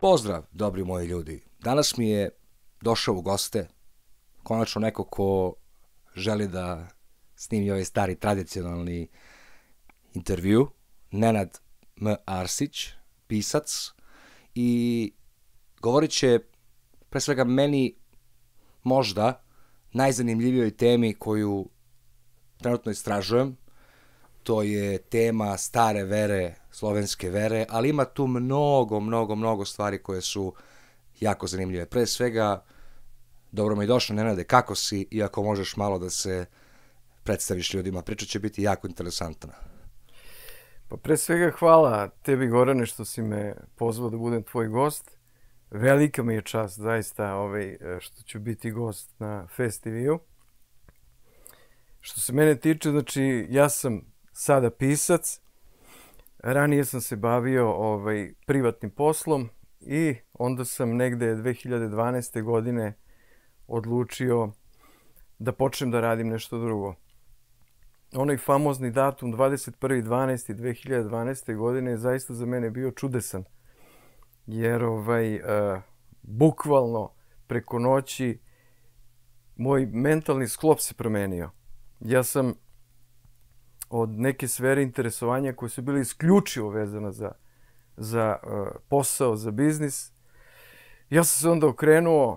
Pozdrav, dobri moji ljudi. Danas mi je došao u goste konačno neko ko želi da snimi ovaj stari tradicionalni intervju, Nenad M. Arsić, pisac, i govorit će pre svega meni možda najzanimljivijoj temi koju trenutno istražujem. To je tema stare vere, slovenske vere, ali ima tu mnogo stvari koje su jako zanimljive. Pre svega, dobro mi došlo, Nenade, kako si, iako možeš malo da se predstaviš ljudima, priča će biti jako interesantna. Pa pre svega hvala tebi, Gorane, što si me pozvao da budem tvoj gost. Velika mi je čast, zaista, što ću biti gost na Fest TV-u. Što se mene tiče, znači, ja sam sada pisac. Ranije sam se bavio privatnim poslom i onda sam negde 2012. godine odlučio da počnem da radim nešto drugo. Onaj famozni datum 21.12.2012. godine je zaista za mene bio čudesan. Jer bukvalno preko noći moj mentalni sklop se promenio. Ja sam od neke sfere interesovanja koje su bile isključivo vezane za posao, za biznis, ja sam se onda okrenuo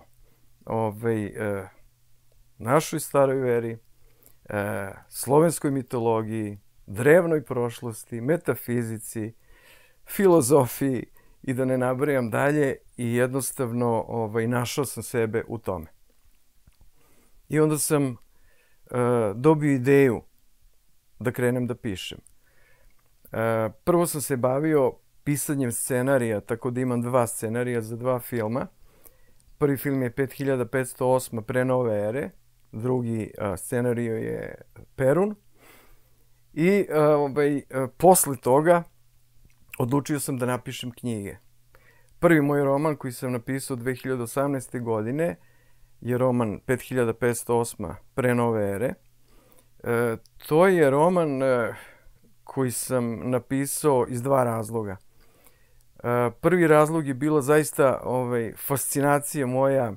našoj staroj veri, slovenskoj mitologiji, drevnoj prošlosti, metafizici, filozofiji i da ne nabrajam dalje, i jednostavno našao sam sebe u tome. I onda sam dobio ideju da krenem da pišem. Prvo sam se bavio pisanjem scenarija, tako da imam 2 scenarija za 2 filma. Prvi film je 5508 pre nove ere, drugi scenarij je Perun. I posle toga odlučio sam da napišem knjige. Prvi moj roman koji sam napisao 2018. godine je roman 5508 pre nove ere. To je roman koji sam napisao iz 2 razloga. Prvi razlog je bila zaista fascinacija moja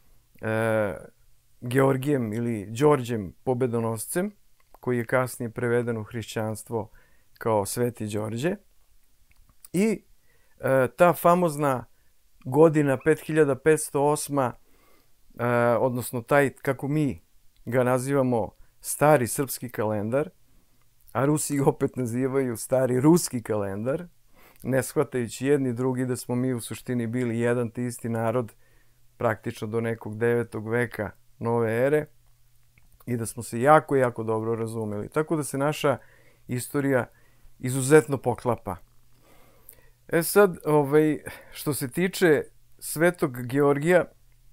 Georgijem ili Đorđem Pobedonoscem, koji je kasnije preveden u hrišćanstvo kao Sveti Đorđe. I ta famozna godina 5508, odnosno taj, kako mi ga nazivamo, stari srpski kalendar, a Rusi ga opet nazivaju stari ruski kalendar, ne shvatajući jedni drugi da smo mi u suštini bili jedan te isti narod praktično do nekog 9. veka nove ere i da smo se jako dobro razumeli. Tako da se naša istorija izuzetno poklapa. Sad, što se tiče Svetog Georgija,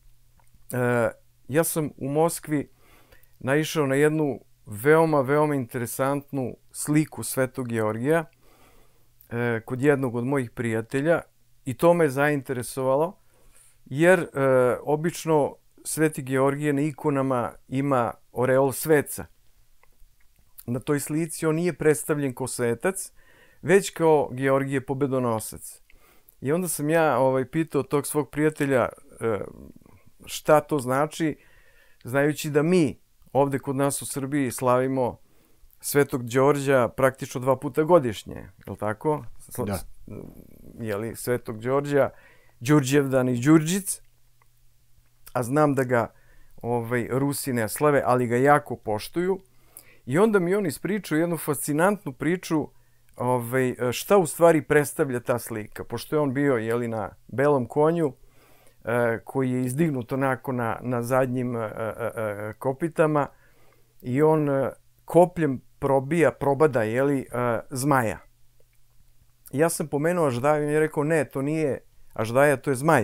ja sam u Moskvi naišao na jednu veoma interesantnu sliku Svetog Georgija kod jednog od mojih prijatelja, i to me zainteresovalo, jer obično Sveti Georgije na ikonama ima oreol sveca. Na toj slici on nije predstavljen kao svetac, već kao Georgije Pobedonosac. I onda sam ja pitao tog svog prijatelja šta to znači, znajući da mi ovde kod nas u Srbiji slavimo Svetog Đorđa praktično 2 puta godišnje, je li tako? Da. Svetog Đorđa, Đurđevdan i Đurđic, a znam da ga Rusi ne slave, ali ga jako poštuju. I onda mi on ispričao jednu fascinantnu priču šta u stvari predstavlja ta slika. Pošto je on bio na belom konju, koji je izdignut onako na zadnjim kopitama, i on kopljem probada zmaja. Ja sam pomenuo Aždaju i on je rekao, ne, to nije Aždaja, to je zmaj.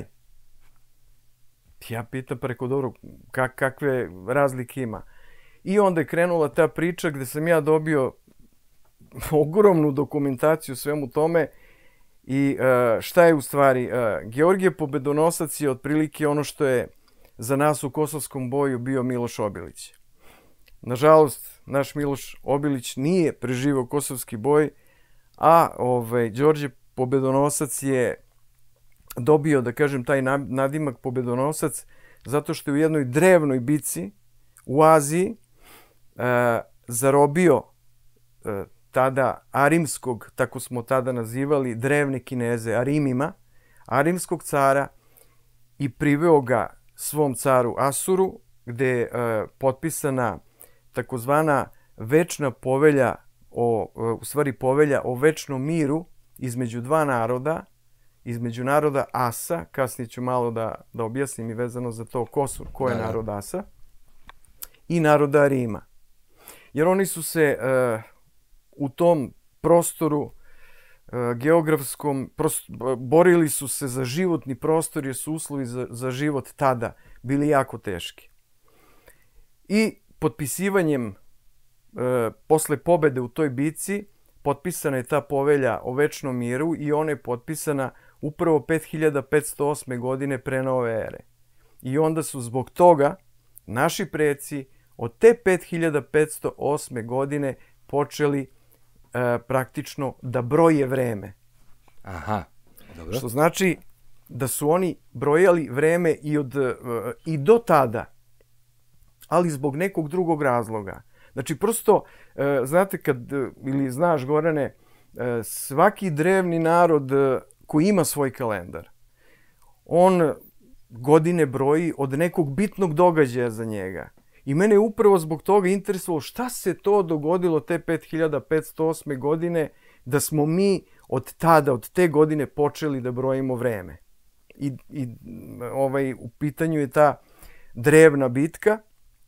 Ja pitam, pa rekao, dobro, kakve razlike ima? I onda je krenula ta priča gde sam ja dobio ogromnu dokumentaciju o svemu tome. I šta je u stvari? Georgije Pobedonosac je otprilike ono što je za nas u Kosovskom boju bio Miloš Obilić. Nažalost, naš Miloš Obilić nije preživao Kosovski boj, a Đorđe Pobedonosac je dobio, da kažem, taj nadimak pobedonosac zato što je u jednoj drevnoj bici u Aziji zarobio tada arimskog, tako smo tada nazivali, drevne Kineze, Arimima, arimskog cara i priveo ga svom caru Asuru, gde je potpisana takozvana večna povelja, u stvari povelja o večnom miru između dva naroda, između naroda Asa, kasnije ću malo da objasnim i vezano za to ko je narod Asa, i naroda Arima. Jer oni su se u tom prostoru geografskom, borili su se za životni prostor jer su uslovi za život tada bili jako teški. I potpisivanjem, posle pobede u toj bici, potpisana je ta povelja o večnom miru i ona je potpisana upravo 5508. godine pre nove ere. I onda su zbog toga naši preci od te 5508. godine počeli praktično da broje vreme. Aha, dobro. Što znači da su oni brojali vreme i do tada, ali zbog nekog drugog razloga. Znači, prosto, znate, ili znaš, Gorane, svaki drevni narod koji ima svoj kalendar, on godine broji od nekog bitnog događaja za njega. I mene je upravo zbog toga interesovalo šta se to dogodilo te 5508. godine da smo mi od te godine počeli da brojimo vreme. U pitanju je ta drevna bitka.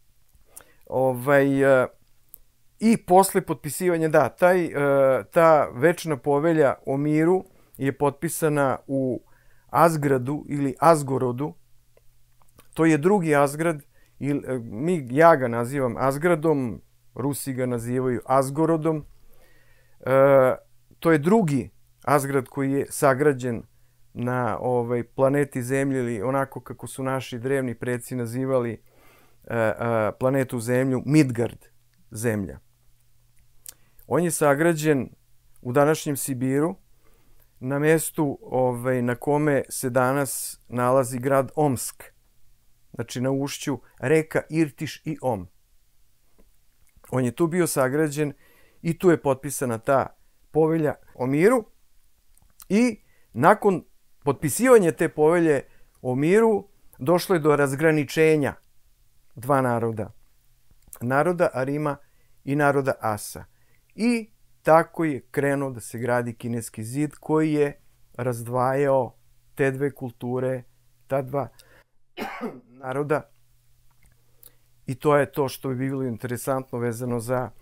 I posle potpisivanja, ta večna povelja o miru je potpisana u Azgradu ili Azgorodu. To je drugi Azgrad, ja ga nazivam Azgradom, Rusi ga nazivaju Azgorodom. To je drugi Azgrad koji je sagrađen na planeti Zemlji ili onako kako su naši drevni preci nazivali planetu Zemlju, Midgard, Zemlja. On je sagrađen u današnjem Sibiru, na mjestu na kome se danas nalazi grad Omsk. Znači na ušću reka Irtiš i Om. On je tu bio sagrađen i tu je potpisana ta povelja o miru. I nakon potpisivanja te povelje o miru došlo je do razgraničenja dva naroda. Naroda Arima i naroda Asa. I tako je krenuo da se gradi Kineski zid koji je razdvajao te dve kulture, ta dva naroda. I to je to što bi bilo interesantno vezano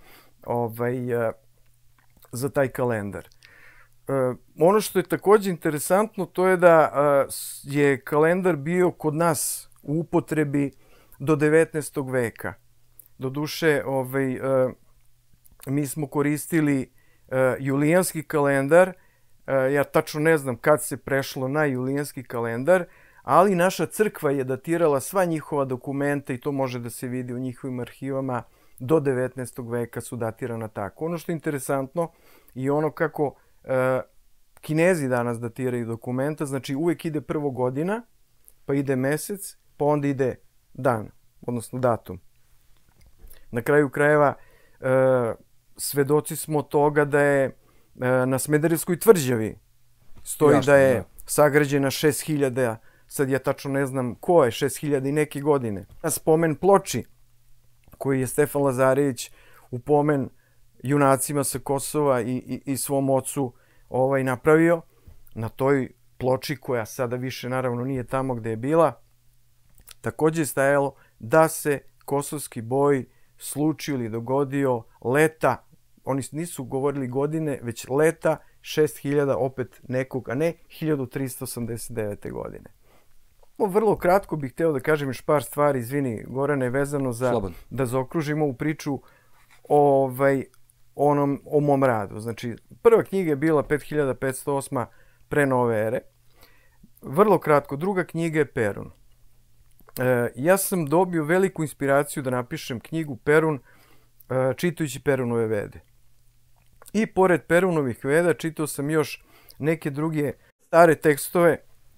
za taj kalendar. Ono što je također interesantno to je da je kalendar bio kod nas u upotrebi do 19. veka. Doduše, mi smo koristili julijanski kalendar. Ja tačno ne znam kad se prešlo na julijanski kalendar, ali naša crkva je datirala sva njihova dokumenta i to može da se vidi u njihovim arhivama. Do 19. veka su datirana tako. Ono što je interesantno je ono kako Kinezi danas datiraju dokumenta. Znači uvijek ide prvo godina, pa ide mesec, pa onda ide dan, odnosno datum. Na kraju krajeva svedoci smo toga da je na Smederevskoj tvrđavi stoji da je sagrađena 6000, sad ja tačno ne znam ko je, 6000 i neke godine. Na spomen ploči koji je Stefan Lazarević u pomen junacima sa Kosova i svom ocu napravio, na toj ploči koja sada više naravno nije tamo gde je bila, također je stajalo da se kosovski boj slučio ili dogodio leta, oni nisu govorili godine, već leta 6000 opet nekog, a ne 1389. godine. Vrlo kratko bih hteo da kažem još par stvari, izvini Gorane, vezano za da zaokružimo ovu priču o mom radu. Znači, prva knjiga je bila 5508. pre nove ere. Vrlo kratko, druga knjiga je Perun. Ja sam dobio veliku inspiraciju da napišem knjigu Perun čitajući Perunove vede. I pored Perunovih veda čitao sam još neke druge stare tekstove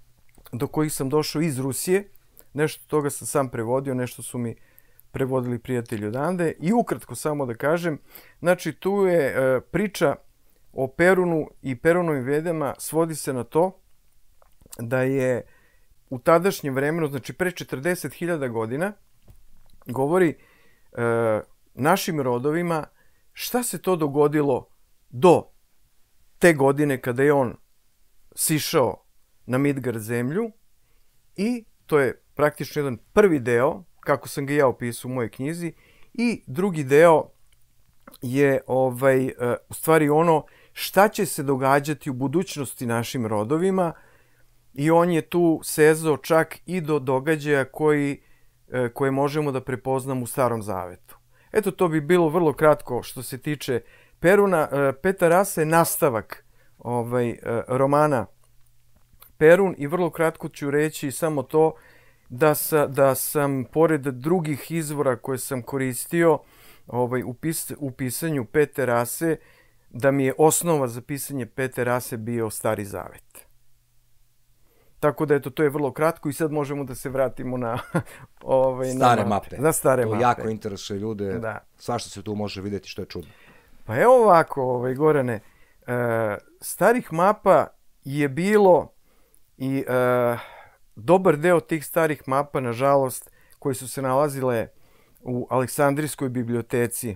do kojih sam došao iz Rusije. Nešto toga sam sam prevodio, nešto su mi prevodili prijatelji odande. I ukratko samo da kažem, znači tu je priča o Perunu i Perunovim Vedama svodi se na to da je u tadašnjem vremenu, znači pre 40.000 godina, govori našim rodovima šta se to dogodilo do te godine kada je on sišao na Midgard zemlju, i to je praktično jedan prvi deo, kako sam ga ja opisao u mojoj knjizi, i drugi deo je u stvari ono šta će se događati u budućnosti našim rodovima, i on je tu sezao čak i do događaja koje možemo da prepoznamo u Starom Zavetu. Eto, to bi bilo vrlo kratko što se tiče Peruna. Peta rasa je nastavak romana Perun, i vrlo kratko ću reći samo to da sam pored drugih izvora koje sam koristio u pisanju Pete rase, da mi je osnova za pisanje Pete rase bio Stari Zavet. Tako da eto, to je vrlo kratko i sad možemo da se vratimo na stare mape. Na stare mape. To jako interesuje ljude. Da. Svašta se tu može vidjeti što je čudno. Pa evo ovako, Gorane, starih mapa je bilo i dobar deo tih starih mapa, nažalost, koje su se nalazile u Aleksandrijskoj biblioteci,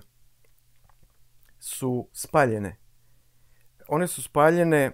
su spaljene. One su spaljene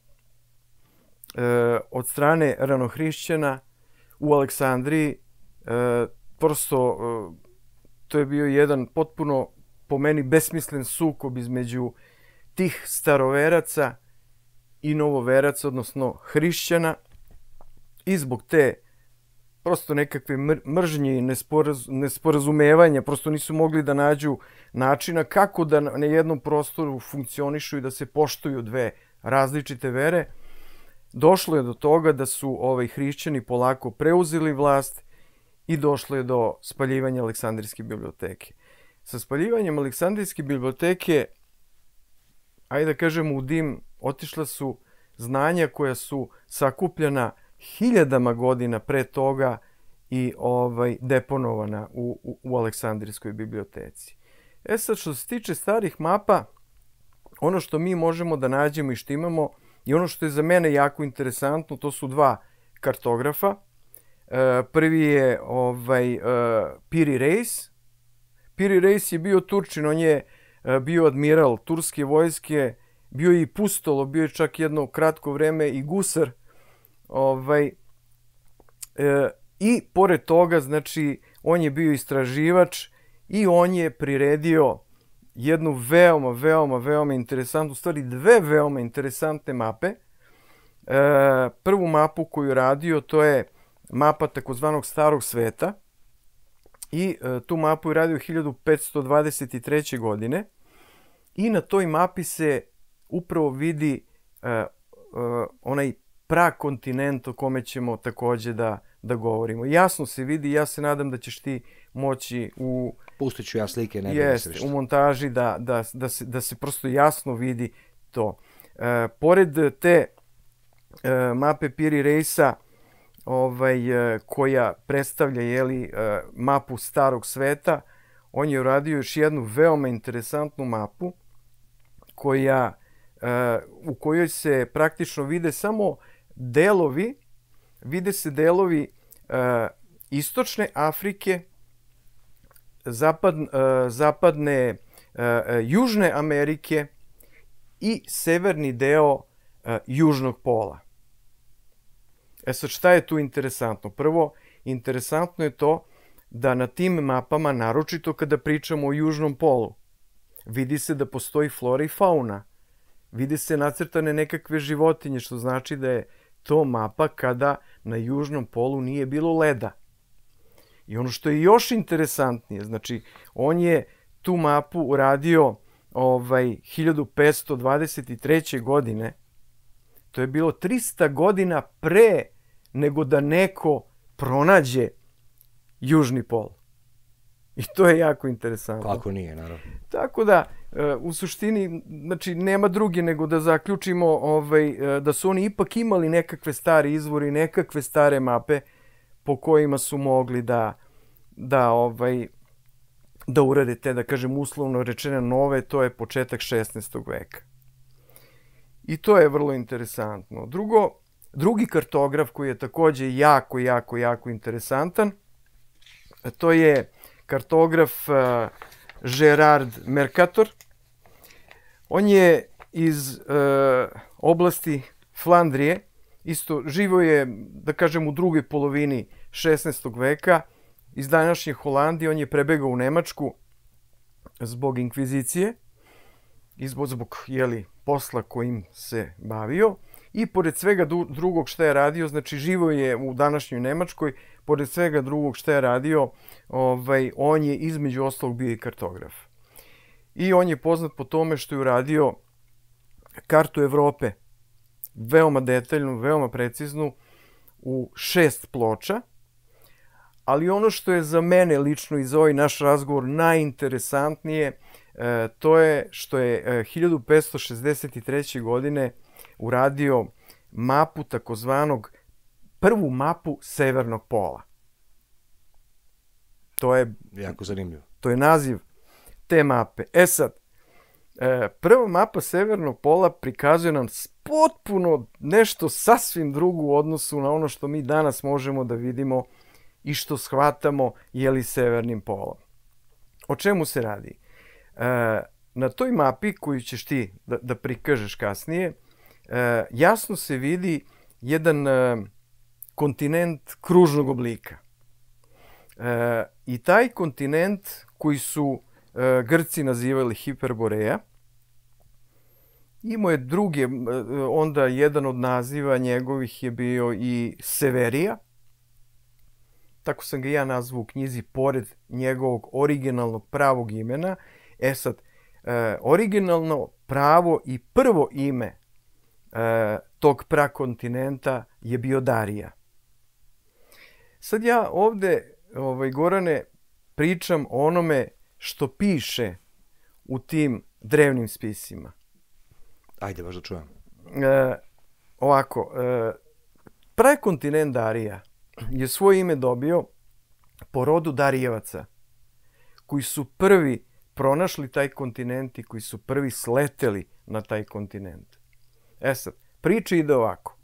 od strane ranohrišćana u Aleksandriji. Prosto to je bio jedan potpuno, po meni, besmislen sukob između tih staroveraca i novoveraca, odnosno hrišćana, i zbog te prosto nekakve mržnje i nesporazumevanja prosto nisu mogli da nađu načina kako da na jednom prostoru funkcionišu i da se poštuju dve različite vere. Došlo je do toga da su hrišćani polako preuzeli vlast i došlo je do spaljivanja Aleksandrijske biblioteke. Sa spaljivanjem Aleksandrijske biblioteke, ajde da kažemo, u dim otišla su znanja koja su sakupljena hiljadama godina pre toga i deponovana u Aleksandrijskoj biblioteci. E sad, što se tiče starih mapa, ono što mi možemo da nađemo i što imamo, i ono što je za mene jako interesantno, to su dva kartografa. Prvi je Piri Reis. Piri Reis je bio Turčin, on je bio admiral turske vojske, bio je i pustolo, bio je čak jedno kratko vreme i gusar. I pored toga, znači, on je bio istraživač i on je priredio jednu veoma interesantnu, u stvari dve veoma interesantne mape. Prvu mapu koju je radio, to je mapa takozvanog Starog sveta, i tu mapu je radio 1523. godine, i na toj mapi se upravo vidi onaj prakontinent o kome ćemo takođe da govorimo. Jasno se vidi, ja se nadam da ćeš ti moći Pustit ću ja slike, u montaži da se prosto jasno vidi to. Pored te mape Piri Reisa, koja predstavlja mapu Starog sveta, on je uradio još jednu veoma interesantnu mapu u kojoj se praktično vide samo delovi, istočne Afrike, zapadne Južne Amerike i severni deo Južnog pola. E sad, šta je tu interesantno? Prvo, interesantno je to da na tim mapama, naročito kada pričamo o Južnom polu, vidi se da postoji flora i fauna. Vidi se nacrtane nekakve životinje, što znači da je to mapa kada na Južnom polu nije bilo leda. I ono što je još interesantnije, znači, on je tu mapu uradio 1523. godine. To je bilo 300 godina pre nego da neko pronađe Južni pol. I to je jako interesantno. Kako nije, naravno. Tako da, u suštini, znači, nema druge nego da zaključimo da su oni ipak imali nekakve stare izvore, nekakve stare mape po kojima su mogli da urade te, da kažem, uslovno rečene nove, to je početak 16. veka. I to je vrlo interesantno. Drugi kartograf koji je takođe jako interesantan, to je kartograf Gerard Mercator. On je iz oblasti Flandrije, isto živo je, da kažem, u drugoj polovini 16. veka, iz današnje Holandije. On je prebegao u Nemačku zbog inkvizicije i zbog posla kojim se bavio. I pored svega drugog šta je radio, znači živo je u današnjoj Nemačkoj, pored svega drugog šta je radio, on je između ostalog bio i kartograf. I on je poznat po tome što je uradio kartu Evrope, veoma detaljnu, veoma preciznu, u 6 ploča. Ali ono što je za mene lično i za ovaj naš razgovor najinteresantnije, to je što je 1563. godine uradio mapu takozvanog prvu mapu severnog pola. To je jako zanimljivo. To je naziv te mape. Sad, prva mapa severnog pola prikazuje nam potpuno nešto sasvim drugo u odnosu na ono što mi danas možemo da vidimo i što shvatamo severnim polom. O čemu se radi? Na toj mapi koju ćeš ti da prikažeš kasnije, jasno se vidi jedan kontinent kružnog oblika. I taj kontinent koji su Grci nazivali Hiperboreja, imao je druge, onda jedan od naziva njegovih je bio i Severija. Tako sam ga ja nazvao u knjizi pored njegovog originalnog pravog imena. Sad, originalno pravo i prvo ime tog prakontinenta je bio Darija. Sad ja ovde, Gorane, pričam o onome što piše u tim drevnim spisima. Ajde, baš da čujem. Ovako, prakontinent Darija je svoje ime dobio po rodu Darijevaca, koji su prvi pronašli taj kontinent i koji su prvi sleteli na taj kontinent. Sad, priča ide ovako.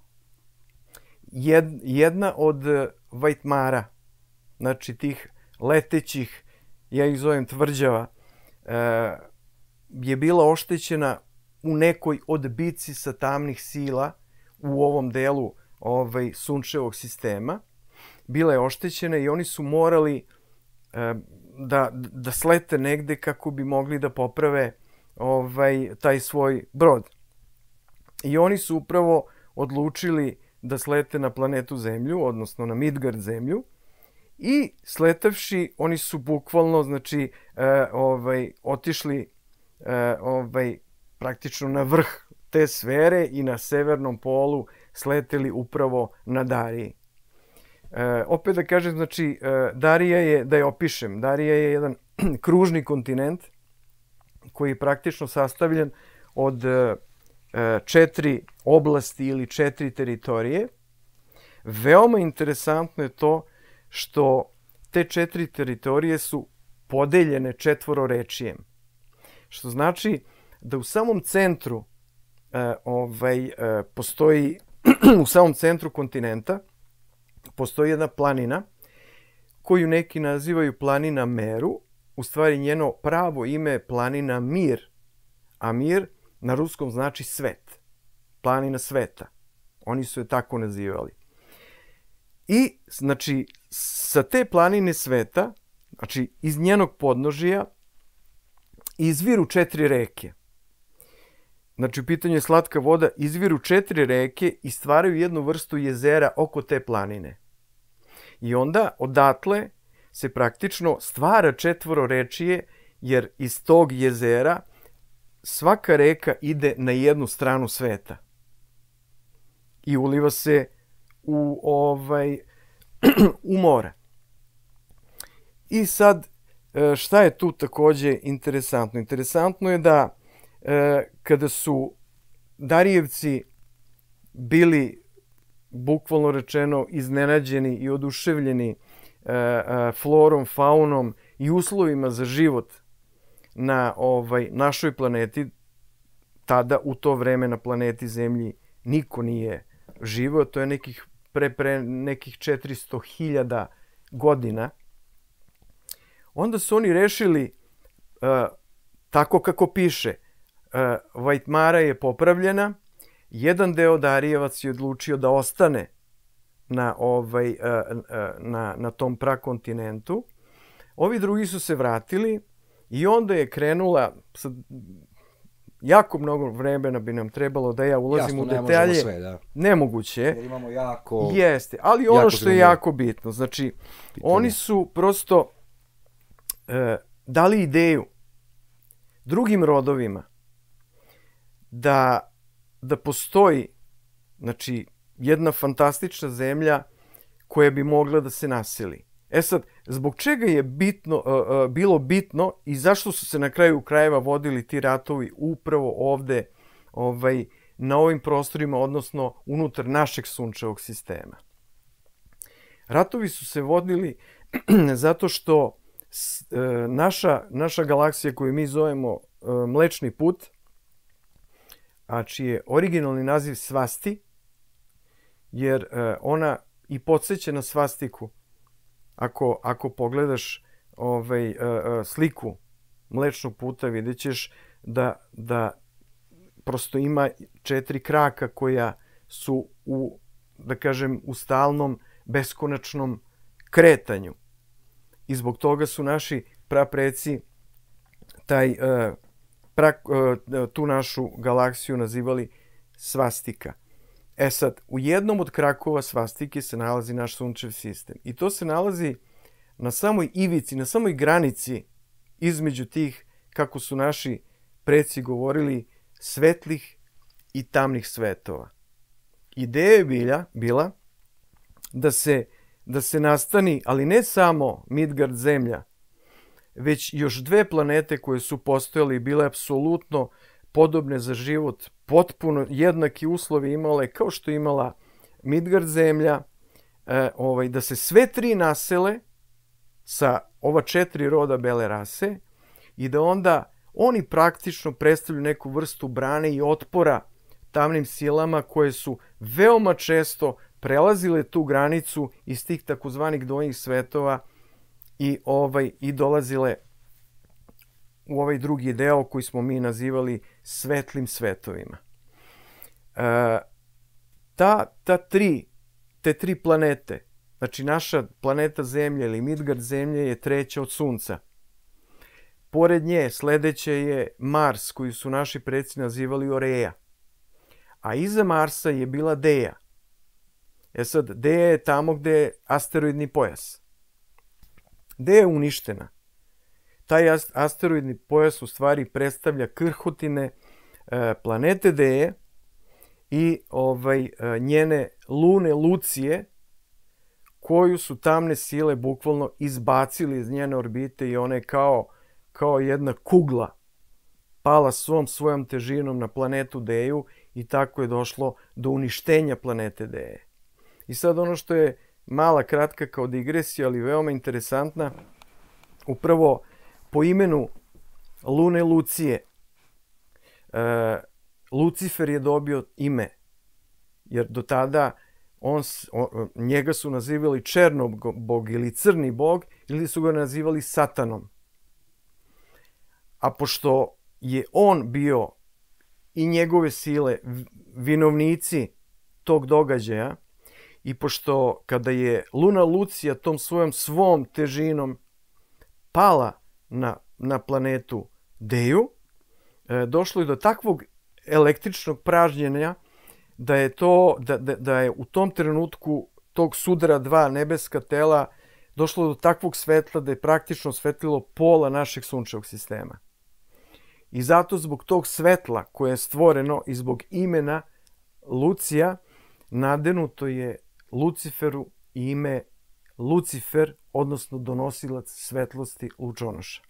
Jedna od vajtmara, znači tih letećih, ja ih zovem tvrđava, je bila oštećena u nekoj od bici sa tamnih sila u ovom delu sunčevog sistema. Bila je oštećena i oni su morali da slete negde kako bi mogli da poprave taj svoj brod. I oni su upravo odlučili da slete na planetu Zemlju, odnosno na Midgard Zemlju. I sletavši, oni su bukvalno, znači, otišli praktično na vrh te sfere i na severnom polu sleteli upravo na Dariji. Opet da kažem, znači, Darija je, da je opišem, Darija je jedan kružni kontinent koji je praktično sastavljen od 4 oblasti ili 4 teritorije. Veoma interesantno je to što te 4 teritorije su podeljene četvororečjem. Što znači da u samom centru postoji, u samom centru kontinenta postoji jedna planina koju neki nazivaju planina Meru. U stvari njeno pravo ime je planina Mir, a Mir na ruskom znači svet, planina sveta. Oni su je tako nazivali. I, znači, sa te planine sveta, znači iz njenog podnožja, izviru 4 reke. Znači, u pitanju je slatka voda, izviru 4 reke i stvaraju jednu vrstu jezera oko te planine. I onda, odatle, se praktično stvara četvororečije, jer iz tog jezera svaka reka ide na jednu stranu sveta. I uliva se u more. I sad, šta je tu takođe interesantno? Interesantno je da kada su Darijevci bili, bukvalno rečeno, iznenađeni i oduševljeni florom, faunom i uslovima za život na našoj planeti, tada u to vreme na planeti Zemlji niko nije živeo, to je pre nekih 400.000 godina. Onda su oni rešili, tako kako piše, Vajtmara je popravljena, jedan deo Darijevac je odlučio da ostane na tom prakontinentu. Ovi drugi su se vratili i onda je krenula, jako mnogo vremena bi nam trebalo da ja ulazim u detalje. Jasno, sve, da. Nemoguće. Jer imamo jako... Jeste, ali ono što je jako bitno, znači, oni su prosto dali ideju drugim rodovima da postoji, znači, jedna fantastična zemlja koja bi mogla da se naseli. E sad, zbog čega je bilo bitno i zašto su se na kraju krajeva vodili ti ratovi upravo ovde, na ovim prostorima, odnosno unutar našeg sunčevog sistema? Ratovi su se vodili zato što naša galaksija koju mi zovemo Mlečni put, a čiji je originalni naziv Svasti, jer ona i podsjeća na svastiku. Ako pogledaš sliku Mlečnog puta, vidjet ćeš da prosto ima 4 kraka koja su u stalnom, beskonačnom kretanju. I zbog toga su naši prapreci tu našu galaksiju nazivali svastika. E sad, u jednom od krakova svastike se nalazi naš sunčev sistem. I to se nalazi na samoj ivici, na samoj granici između tih, kako su naši preci govorili, svetlih i tamnih svetova. Ideja je bila da se nastani, ali ne samo Midgard Zemlja, već još 2 planete koje su postojale i bile apsolutno podobne za život, potpuno jednaki uslovi imale kao što je imala Midgard Zemlja, da se sve 3 nasele sa ova 4 roda bele rase i da onda oni praktično predstavljaju neku vrstu brane i otpora tamnim silama koje su veoma često prelazile tu granicu iz tih takozvanih donjih svetova i dolazile u ovaj drugi deo koji smo mi nazivali svetlim svetovima. Te 3 planete, znači naša planeta Zemlja ili Midgard Zemlja je 3. od Sunca. Pored nje sledeće je Mars, koji su naši preci nazivali Oreja. A iza Marsa je bila Deja. E sad, Deja je tamo gde je asteroidni pojas. Deja je uništena. Taj asteroidni pojas u stvari predstavlja krhotine planete Deje i njene lune Lucije, koju su tamne sile bukvalno izbacili iz njene orbite i ona je kao jedna kugla pala svojom težinom na planetu Deju i tako je došlo do uništenja planete Deje. I sad ono što je mala, kratka kao digresija, ali veoma interesantna, upravo po imenu lune Lucije, Lucifer je dobio ime, jer do tada njega su nazivali Černobog ili Crni bog, ili su ga nazivali Satanom. A pošto je on bio i njegove sile vinovnici tog događaja, i pošto kada je luna Lucija tom svom težinom pala na planetu Deju, došlo je do takvog električnog pražnjenja da je u tom trenutku tog sudara 2 nebeska tela došlo do takvog svetla da je praktično svetlilo pola našeg sunčevog sistema. I zato zbog tog svetla koje je stvoreno i zbog imena Lucija nadenuto je Luciferu ime Lucifer, odnosno donosilac svetlosti lučonoša.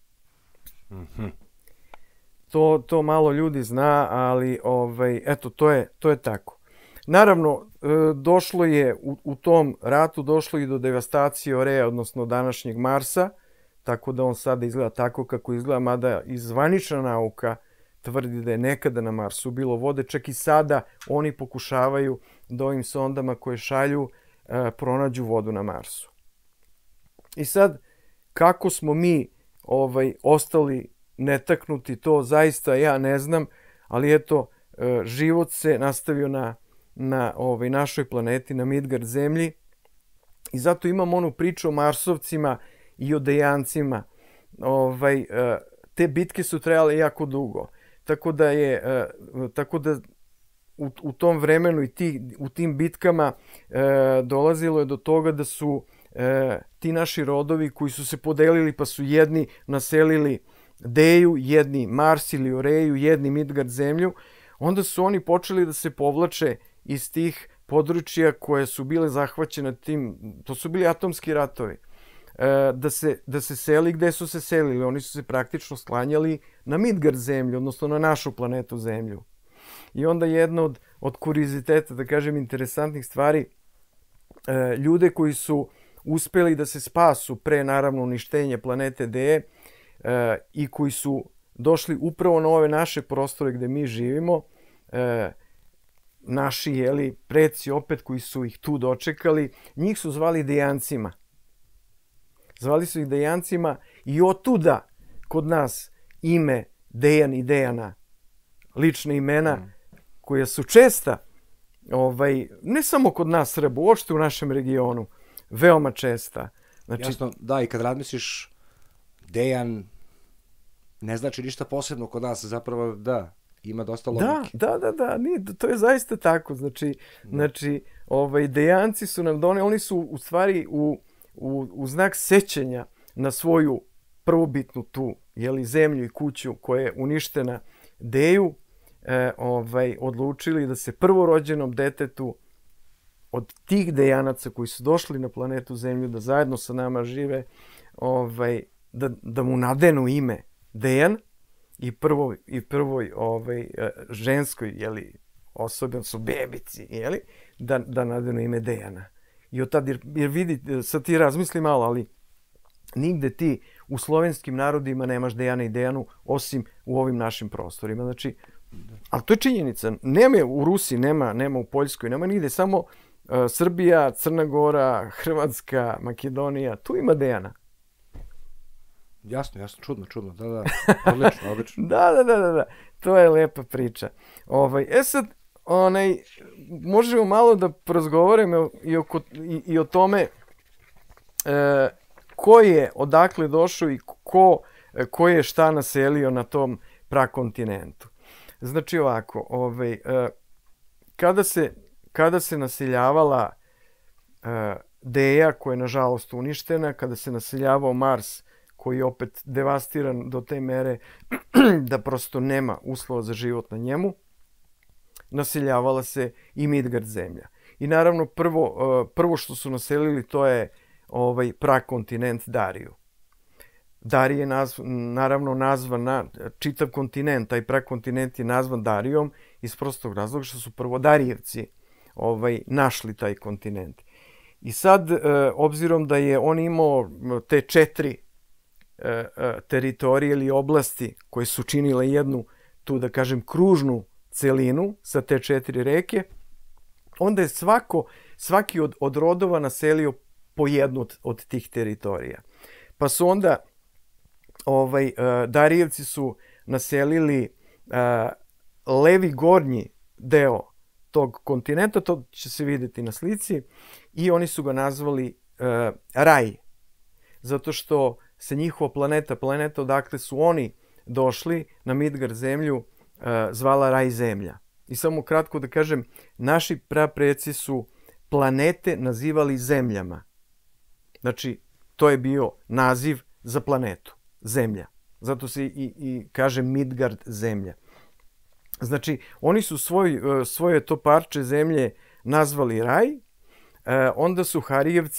To malo ljudi zna, ali eto, to je tako. Naravno, došlo je u tom ratu došlo i do devastacije Oreja, odnosno današnjeg Marsa, tako da on sada izgleda tako kako izgleda, mada i zvanična nauka tvrdi da je nekada na Marsu bilo vode. Čak i sada oni pokušavaju da ovim sondama koje šalju pronađu vodu na Marsu. I sad, kako smo mi ostali netaknuti, to zaista ja ne znam, ali eto, život se nastavio na našoj planeti, na Midgard zemlji, i zato imam onu priču o Marsovcima i o Dejancima. Te bitke su trajale jako dugo, tako da u tom vremenu i u tim bitkama dolazilo je do toga da su ti naši rodovi koji su se podelili, pa su jedni naselili Deju, jedni Mars ili Oreju, jedni Midgard zemlju, onda su oni počeli da se povlače iz tih područja koje su bile zahvaćene tim, to su bili atomski ratovi, da se seli gde su se selili. Oni su se praktično sklanjali na Midgard zemlju, odnosno na našu planetu Zemlju. I onda jedna od kurioziteta, da kažem, interesantnih stvari, ljude koji su uspeli da se spasu pre, naravno, uništenja planete Deje i koji su došli upravo na ove naše prostore gde mi živimo, naši preci opet koji su ih tu dočekali, njih su zvali Dejancima. Zvali su ih Dejancima i otuda kod nas ime Dejan i Dejana, lične imena koja su česta, ne samo kod nas Srba, uopšte u našem regionu, veoma česta. Jasno, da, i kad razmisliš, Dejan ne znači ništa posebno kod nas, zapravo da, ima dosta logike. Da, to je zaista tako. Znači, Dejanci su nam doneli, oni su u stvari u znak sećanja na svoju prvobitnu tu zemlju i kuću koja je uništena, Deju, odlučili da se prvorođenom detetu od tih Dejanaca koji su došli na planetu Zemlju da zajedno sa nama žive, da mu nadenu ime Dejan i prvoj ženskoj osobi, su bebici, da nadenu ime Dejana. I od tada, jer vidi, sad ti razmisli malo, ali nigde ti u slovenskim narodima nemaš Dejana i Dejanu, osim u ovim našim prostorima. Znači, ali to je činjenica. Nema u Rusiji, nema u Poljskoj, nema nigde, samo Srbija, Crna Gora, Hrvatska, Makedonija, tu ima Dejana. Jasno, čudno, da, odlično. Da, to je lepa priča. Sad, možemo malo da porazgovaramo i o tome ko je odakle došao i ko je šta naselio na tom prakontinentu. Znači ovako, kada se naseljavala Deja, koja je nažalost uništena, kada se naseljavao Mars, koji je opet devastiran do te mere da prosto nema uslova za život na njemu, naseljavala se i Midgard zemlja. I naravno prvo što su naselili to je prakontinent Dariju. Darij je naravno nazvan, čitav kontinent, taj prakontinent je nazvan Darijom iz prostog razloga što su prvo Darijevci našli taj kontinent. I sad, obzirom da je on imao te 4 teritorije ili oblasti koje su činile jednu, tu da kažem, kružnu celinu sa te 4 reke, onda je svaki od rodova naselio po jednu od tih teritorija. Pa su onda Darijevci su naselili levi gornji deo tog kontinenta, to će se vidjeti na slici, i oni su ga nazvali Raj, zato što se njihova planeta odakle su oni došli na Midgard zemlju, zvala Raj zemlja. I samo kratko da kažem, naši prapreci su planete nazivali zemljama. Znači, to je bio naziv za planetu, zemlja. Zato se i kaže Midgard zemlja. Znači, oni su svoje to parče zemlje nazvali Raj, onda su Harijevci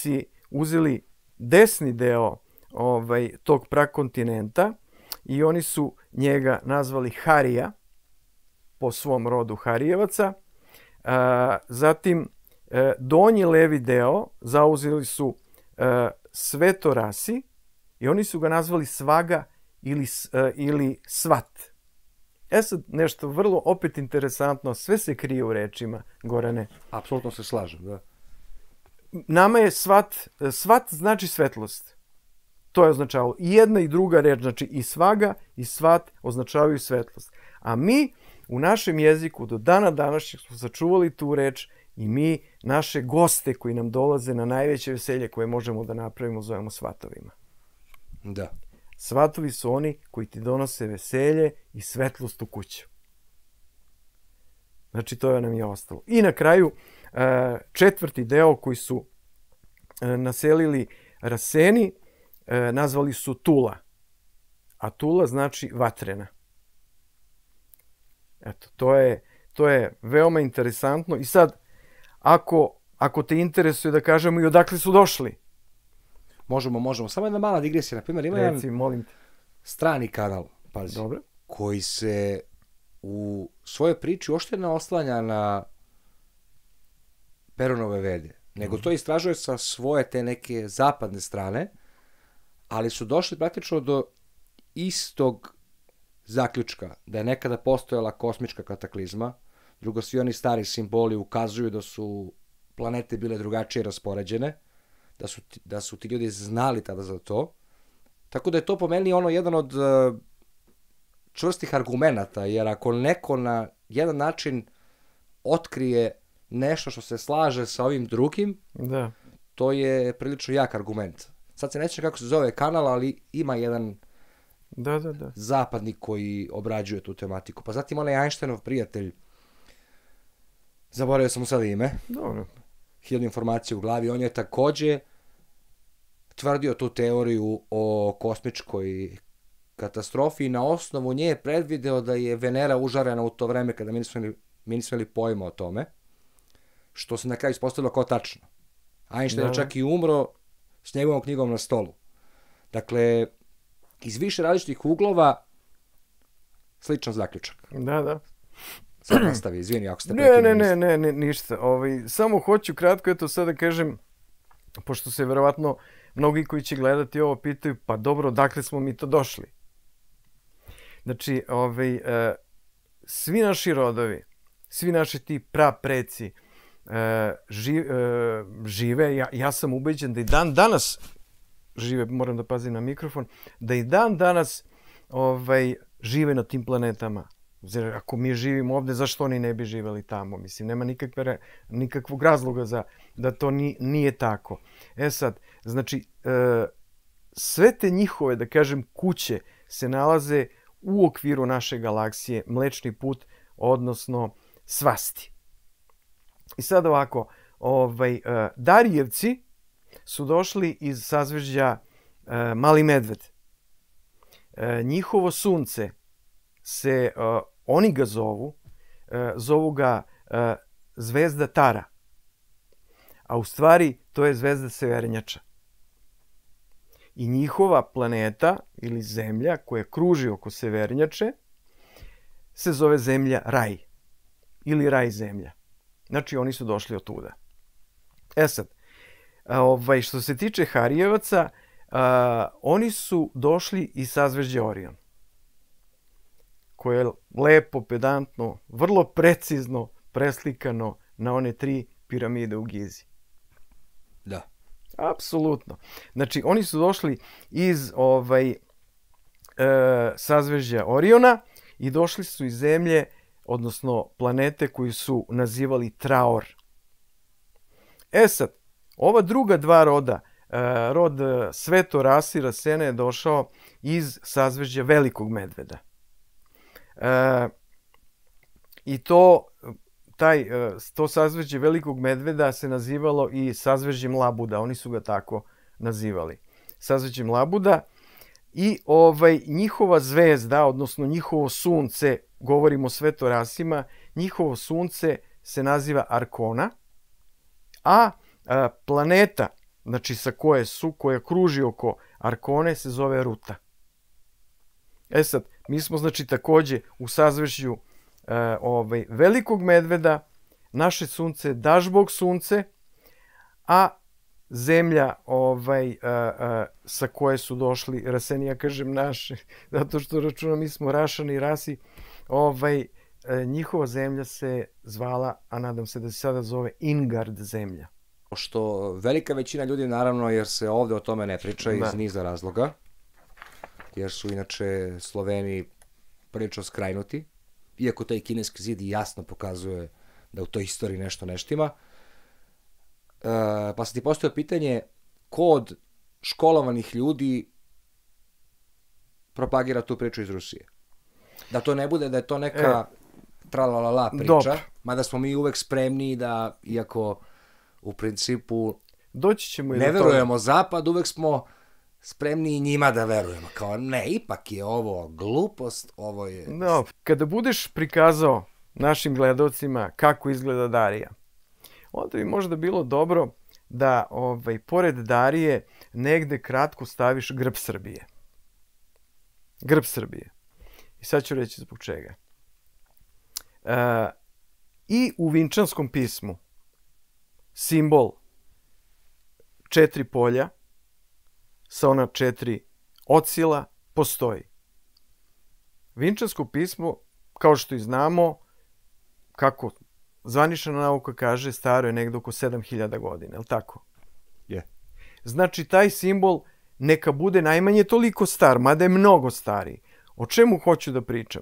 uzeli desni deo tog prakontinenta i oni su njega nazvali Harija, po svom rodu Harijevaca. Zatim, donji levi deo zauzeli su Svetorasi i oni su ga nazvali Svaga ili Svat. Sad, nešto vrlo opet interesantno, sve se krije u rečima, Gorane. Apsolutno se slažem, da. Nama je svat znači svetlost. To je označavalo. I jedna i druga reč, znači i svaga i svat označavaju svetlost. A mi u našem jeziku do dana današnjeg smo sačuvali tu reč i mi naše goste koji nam dolaze na najveće veselje koje možemo da napravimo zovemo svatovima. Da. Svatovi su oni koji ti donose veselje i svetlost u kuću. Znači, to nam je ostalo. I na kraju, četvrti deo koji su naselili Raseni, nazvali su Tula. A Tula znači vatrena. Eto, to je veoma interesantno. I sad, ako te interesuje da kažemo i odakle su došli. Možemo. Samo jedna mala digresija. Na primjer, ima jedan strani kanal, pazi, dobro, koji se u svojoj priči uopšte ne oslanja na Peronove vede, nego to istražuje sa svoje te neke zapadne strane, ali su došli praktično do istog zaključka, da je nekada postojala kosmička kataklizma, drugo, svi oni stari simboli ukazuju da su planete bile drugačije raspoređene, da su ti ljudi znali tada za to. Tako da je to po meni jedan od čvrstih argumenata, jer ako neko na jedan način otkrije nešto što se slaže sa ovim drugim, da, to je prilično jak argument. Sad se neće kako se zove kanal, ali ima jedan zapadnik koji obrađuje tu tematiku. Pa zatim onaj Einsteinov prijatelj, zaboravio sam mu sada ime, dobro, 1000 informacija u glavi, on je takođe tvrdio tu teoriju o kosmičkoj katastrofi i na osnovu nje je predvideo da je Venera užarena u to vreme kada mi nismo imali pojma o tome, što se na kraju ispostavilo kao tačno. Einstein je čak i umro s njegovom knjigom na stolu. Dakle, iz više različitih uglova sličan zaključak. Da. Sad nastavi, izvini ako ste prekinuli. Ne, ništa. Samo hoću kratko, eto sad da kažem, pošto se verovatno mnogi koji će gledati ovo pitaju, pa dobro, dakle smo mi to došli. Znači, svi naši rodovi, svi naši ti prapreci žive, ja sam ubeđen da i dan danas žive, moram da pazim na mikrofon, da i dan danas žive na tim planetama. Ako mi živimo ovde, zašto oni ne bi živeli tamo? Mislim, nema nikakvog razloga da to nije tako. Sad, znači, sve te njihove, da kažem, kuće se nalaze u okviru naše galaksije, Mlečni put, odnosno Svasti. I sad ovako, Darijevci su došli iz sazvežđa Mali medved. Njihovo sunce se, oni ga zovu ga zvezda Tara. A u stvari to je zvezda Severnjača. I njihova planeta ili zemlja koja kruži oko Severnjače se zove zemlja Raj ili Raj zemlja. Znači oni su došli od tuda. Sad, što se tiče Harijevaca, oni su došli iz sazvežđa Orion, koje je lepo, pedantno, vrlo precizno preslikano na one 3 piramide u Gizi. Da. Apsolutno. Znači, oni su došli iz sazvežđa Oriona i došli su iz zemlje, odnosno planete koju su nazivali Traor. Sad, ova druga dva roda, rod Svetorasi Rasene je došao iz sazvežđa Velikog medveda. I to sazvežđe Velikog medveda se nazivalo i sazvežđem Labuda, oni su ga tako nazivali. Sazvežđem Labuda i njihova zvezda, odnosno njihovo sunce, govorimo o Svetorasima, njihovo sunce se naziva Arkona, a planeta, znači sa koja kruži oko Arkone, se zove Ruta. E sad, mi smo znači takođe u sazvežđu velikog medveda, naše sunce je Dažbog sunce, a zemlja sa koje su došli Raseni, ja kažem naše, zato što računam mi smo Rašani i Rasi, njihova zemlja se zvala, a nadam se da se sada zove Ingard zemlja. Što velika većina ljudi, naravno, jer se ovde o tome ne priča iz niza razloga, jer su inače Sloveni prilično skrajnuti, iako taj kineski zid jasno pokazuje da u toj istoriji nešto ne štima. Pa sam ti postavio pitanje, ko od školovanih ljudi propagira tu priču iz Rusije? Da to ne bude da je to neka tralalala priča, mada smo mi uvek spremni da, iako u principu doći ćemo ne verujemo Zapad, uvek smo spremni i njima da verujemo. Kao ne, ipak je ovo glupost, ovo je... No, kada budeš prikazao našim gledalcima kako izgleda Darija, onda bi možda bilo dobro da pored Darije negde kratko staviš grb Srbije. Grb Srbije. I sad ću reći zbog čega. I u Vinčanskom pismu simbol 4 polja sa ona 4 ocila postoji. Vinčansko pismo, kao što i znamo, kako zvanična nauka kaže, staro je negde oko 7000 godina, je li tako? Je. Znači, taj simbol neka bude najmanje toliko star, mada je mnogo stariji. O čemu hoću da pričam?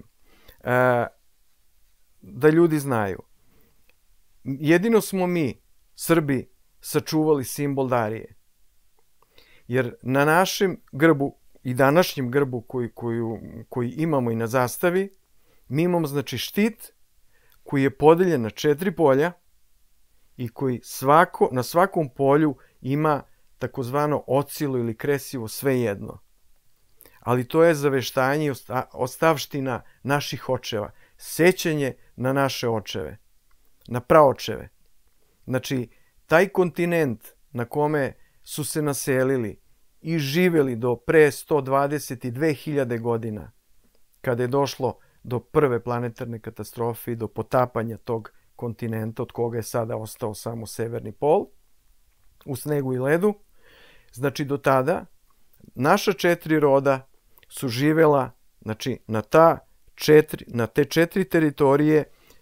Da ljudi znaju. Jedino smo mi, Srbi, sačuvali simbol Darije. Jer na našem grbu i današnjem grbu koji imamo i na zastavi, mi imamo znači štit koji je podeljen na 4 polja i koji na svakom polju ima takozvano ocilo ili kresivo, svejedno. Ali to je zaveštanje i ostavština naših očeva. Sećanje na naše očeve, na praočeve. Znači, taj kontinent na kome su se naselili i živeli do pre 122.000 godina, kada je došlo do prve planetarne katastrofe i do potapanja tog kontinenta, od koga je sada ostao samo severni pol, u snegu i ledu. Znači, do tada naša 4 roda su živela, znači, na te 4 teritorije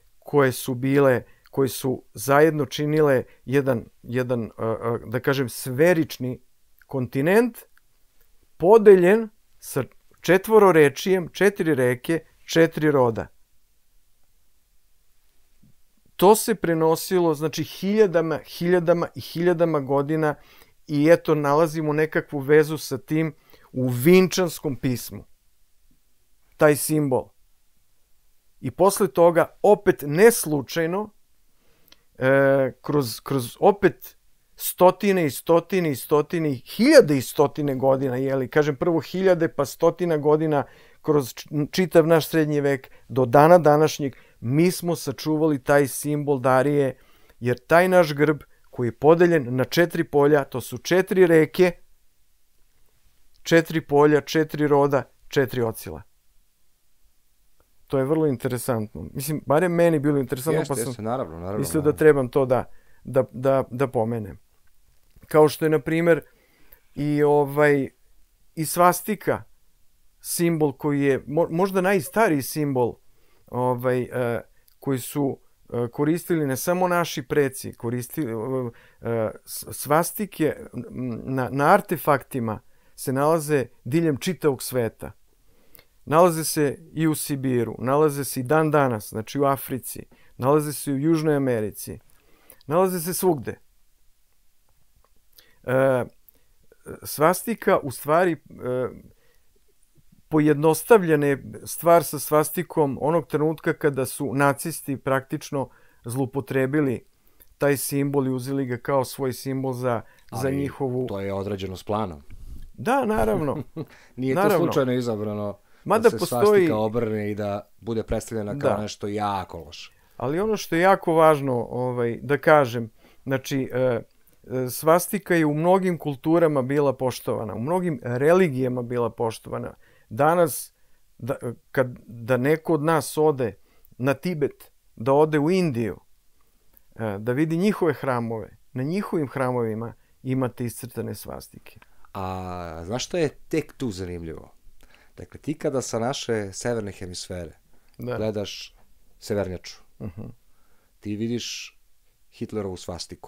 koje su zajedno činile jedan da kažem, sferični kontinent, podeljen sa 4 rečijem, 4 reke, 4 roda. To se prenosilo, znači, hiljadama godina i eto, nalazimo nekakvu vezu sa tim u Vinčanskom pismu. Taj simbol. I posle toga, opet neslučajno, kroz opet stotine i stotine i stotine, hiljade i stotine godina, kažem prvo 1000 pa 100 godina, kroz čitav naš srednji vek, do dana današnjeg, mi smo sačuvali taj simbol Darije, jer taj naš grb koji je podeljen na 4 polja, to su 4 reke, 4 polja, 4 roda, 4 ocila. To je vrlo interesantno. Mislim, barem meni bilo interesantno, pa sam mislio da trebam to da pomenem. Kao što je, na primer, i svastika, simbol koji je možda najstariji simbol koji su koristili ne samo naši preci, svastike na artefaktima se nalaze diljem čitavog sveta. Nalaze se i u Sibiru, nalaze se i dan danas, znači u Africi, nalaze se i u Južnoj Americi, nalaze se svugde. Svastika, u stvari, pojednostavljena je stvar sa svastikom onog trenutka kada su nacisti praktično zlupotrebili taj simbol i uzeli ga kao svoj simbol za njihovu... To je odrađeno s planom. Da, naravno. Nije to slučajno izabrano da se svastika obrne i da bude predstavljena kao nešto jako loše. Ali ono što je jako važno da kažem, znači, svastika je u mnogim kulturama bila poštovana, u mnogim religijama bila poštovana. Danas, da neko od nas ode na Tibet, da ode u Indiju, da vidi njihove hramove, na njihovim hramovima imate iscrtane svastike. A znaš što je tek tu zanimljivo? Dakle, ti kada sa naše severne hemisfere gledaš severnjaču, ti vidiš Hitlerovu svastiku.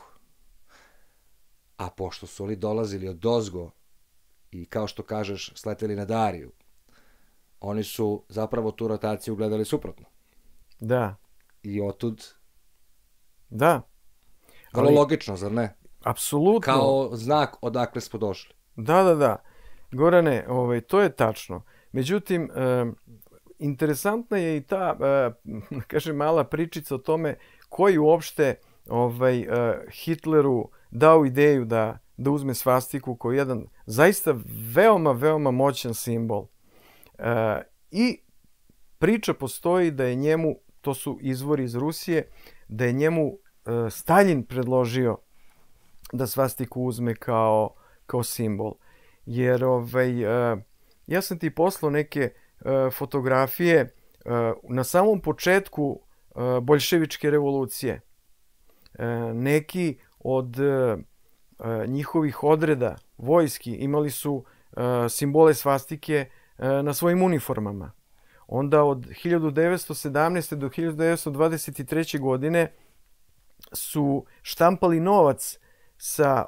A pošto su oni dolazili od ozgo i kao što kažeš sleteli na Dariju, oni su zapravo tu rotaciju gledali suprotno. Da. I otud... Da. Vrlo logično, zar ne? Apsolutno. Kao znak odakle smo došli. Da. Gorane, to je tačno. Međutim, interesantna je i ta, kažem, mala pričica o tome koji uopšte Hitleru dao ideju da uzme svastiku kao jedan zaista veoma moćan simbol. I priča postoji da je njemu, to su izvori iz Rusije, da je njemu Staljin predložio da svastiku uzme kao simbol. Jer ja sam ti poslao neke fotografije na samom početku boljševičke revolucije. Neki od njihovih odreda vojski imali su simbole svastike na svojim uniformama. Onda od 1917. do 1923. godine su štampali novac sa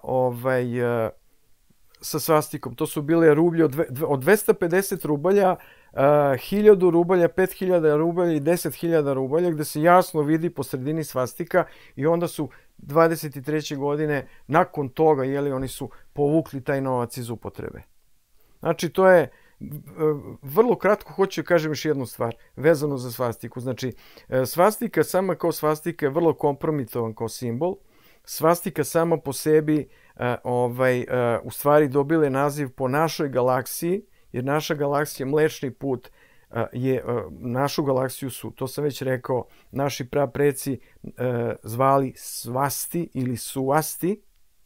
svastikom. To su bile rublje od 250 rubalja, 1000 rubalja, 5000 rubalja i 10.000 rubalja, gde se jasno vidi po sredini svastika i onda su 23. godine, nakon toga, oni su povukli taj novac iz upotrebe. Znači, to je, vrlo kratko hoću kažem još jednu stvar, vezano za svastiku. Znači, svastika sama kao svastika je vrlo kompromitovan kao simbol. Svastika sama po sebi u stvari dobila je naziv po našoj galaksiji, jer naša galaksija Mlečni put našu galaksiju su, to sam već rekao, naši prapreci zvali svasti ili suasti.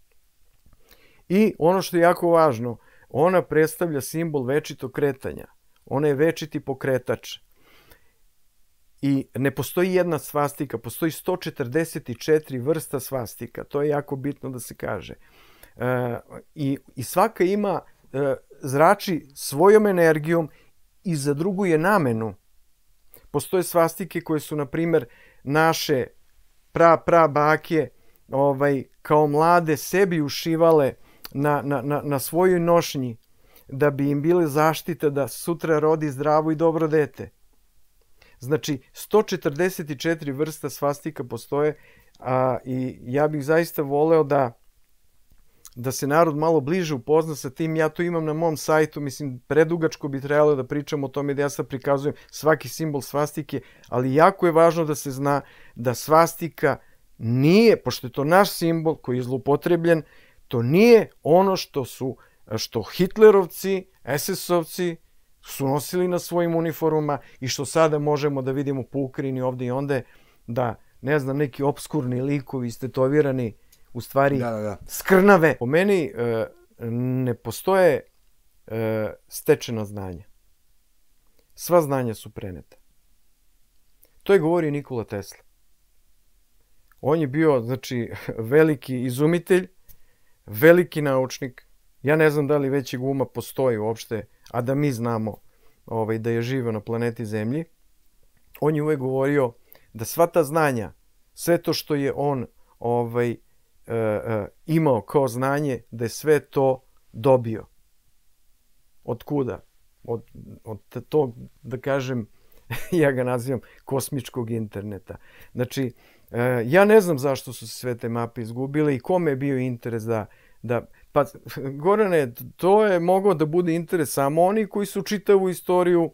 I ono što je jako važno, ona predstavlja simbol večitog kretanja. Ona je večiti pokretač. I ne postoji jedna svastika, postoji 144 vrsta svastika. To je jako bitno da se kaže. I svaka ima, zrači svojom energijom i za drugu je namenu. Postoje svastike koje su, na primjer, naše bake kao mlade sebi ušivale na svojoj nošnji da bi im bile zaštita da sutra rodi zdravo i dobro dete. Znači, 144 vrsta svastika postoje i ja bih zaista voleo da se narod malo bliže upozna sa tim. Ja to imam na mom sajtu, mislim, predugačko bi trebalo da pričam o tome da ja sad prikazujem svaki simbol svastike, ali jako je važno da se zna da svastika nije, pošto je to naš simbol koji je zloupotrebljen, to nije ono što Hitlerovci, SS-ovci su nosili na svojim uniformama i što sada možemo da vidimo po Ukrajini ovde i onde, da, ne znam, neki obskurni likovi istetovirani, u stvari skrnave. Po meni ne postoje stečena znanja. Sva znanja su preneta. To je govorio Nikola Tesla. On je bio, znači, veliki izumitelj, veliki naučnik. Ja ne znam da li većeg uma postoji uopšte, a da mi znamo da je živio na planeti Zemlji. On je uvek govorio da sva ta znanja, sve to što je on imao kao znanje, da je sve to dobio. Od kuda? Od tog, da kažem, ja ga nazivam kosmičkog interneta. Znači, ja ne znam zašto su se sve te mape izgubile i kome je bio interes da pa, Gorane, to je mogao da bude interes samo oni koji su čitavu istoriju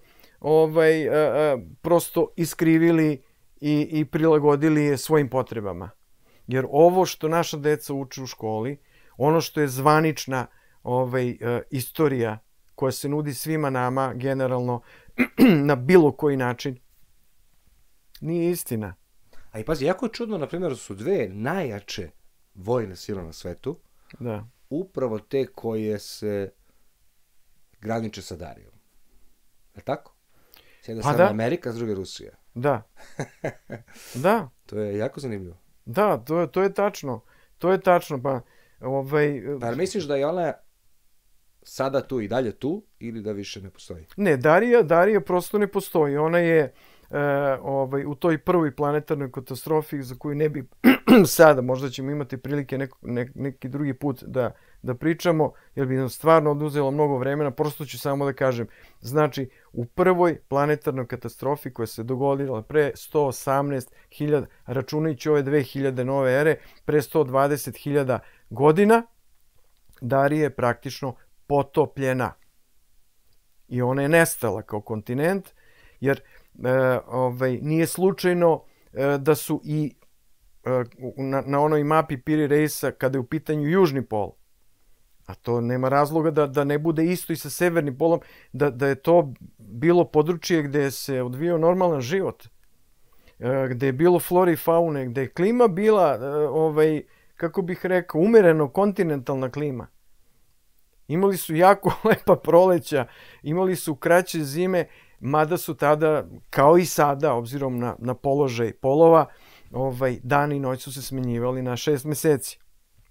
prosto iskrivili i prilagodili je svojim potrebama. Jer ovo što naša deca uče u školi, ono što je zvanična istorija koja se nudi svima nama generalno na bilo koji način, nije istina. A i pazi, jako je čudno, na primjer, su dve najjače vojne sile na svetu, Da. upravo te koje se graniče sa Darijom. Je tako? S jedne strane Amerika, s druge Rusija. Da. Da. To je jako zanimljivo. Da, to je tačno. To je tačno, pa... Pa misliš da je ona sada tu i dalje tu, ili da više ne postoji? Ne, Darija prosto ne postoji. Ona je u toj prvoj planetarnoj katastrofi za koju ne bi sada, možda ćemo imati prilike neki drugi put da pričamo, jer bi nam stvarno oduzelo mnogo vremena, prosto ću samo da kažem. Znači, u prvoj planetarnoj katastrofi koja se dogodila pre 118.000, računajući ove 2000 nove ere, pre 120.000 godina, Darija je praktično potopljena. I ona je nestala kao kontinent, jer nije slučajno da su i na onoj mapi Piri Reisa, kada je u pitanju južni pol, a to nema razloga da ne bude isto i sa severnim polom, da je to bilo područje gde se odvijao normalan život, gde je bilo flore i faune, gde je klima bila, kako bih rekao, umereno kontinentalna klima. Imali su jako lepa proleća, imali su kraće zime, mada su tada, kao i sada, obzirom na položaj polova, dan i noć su se smenjivali na 6 meseci.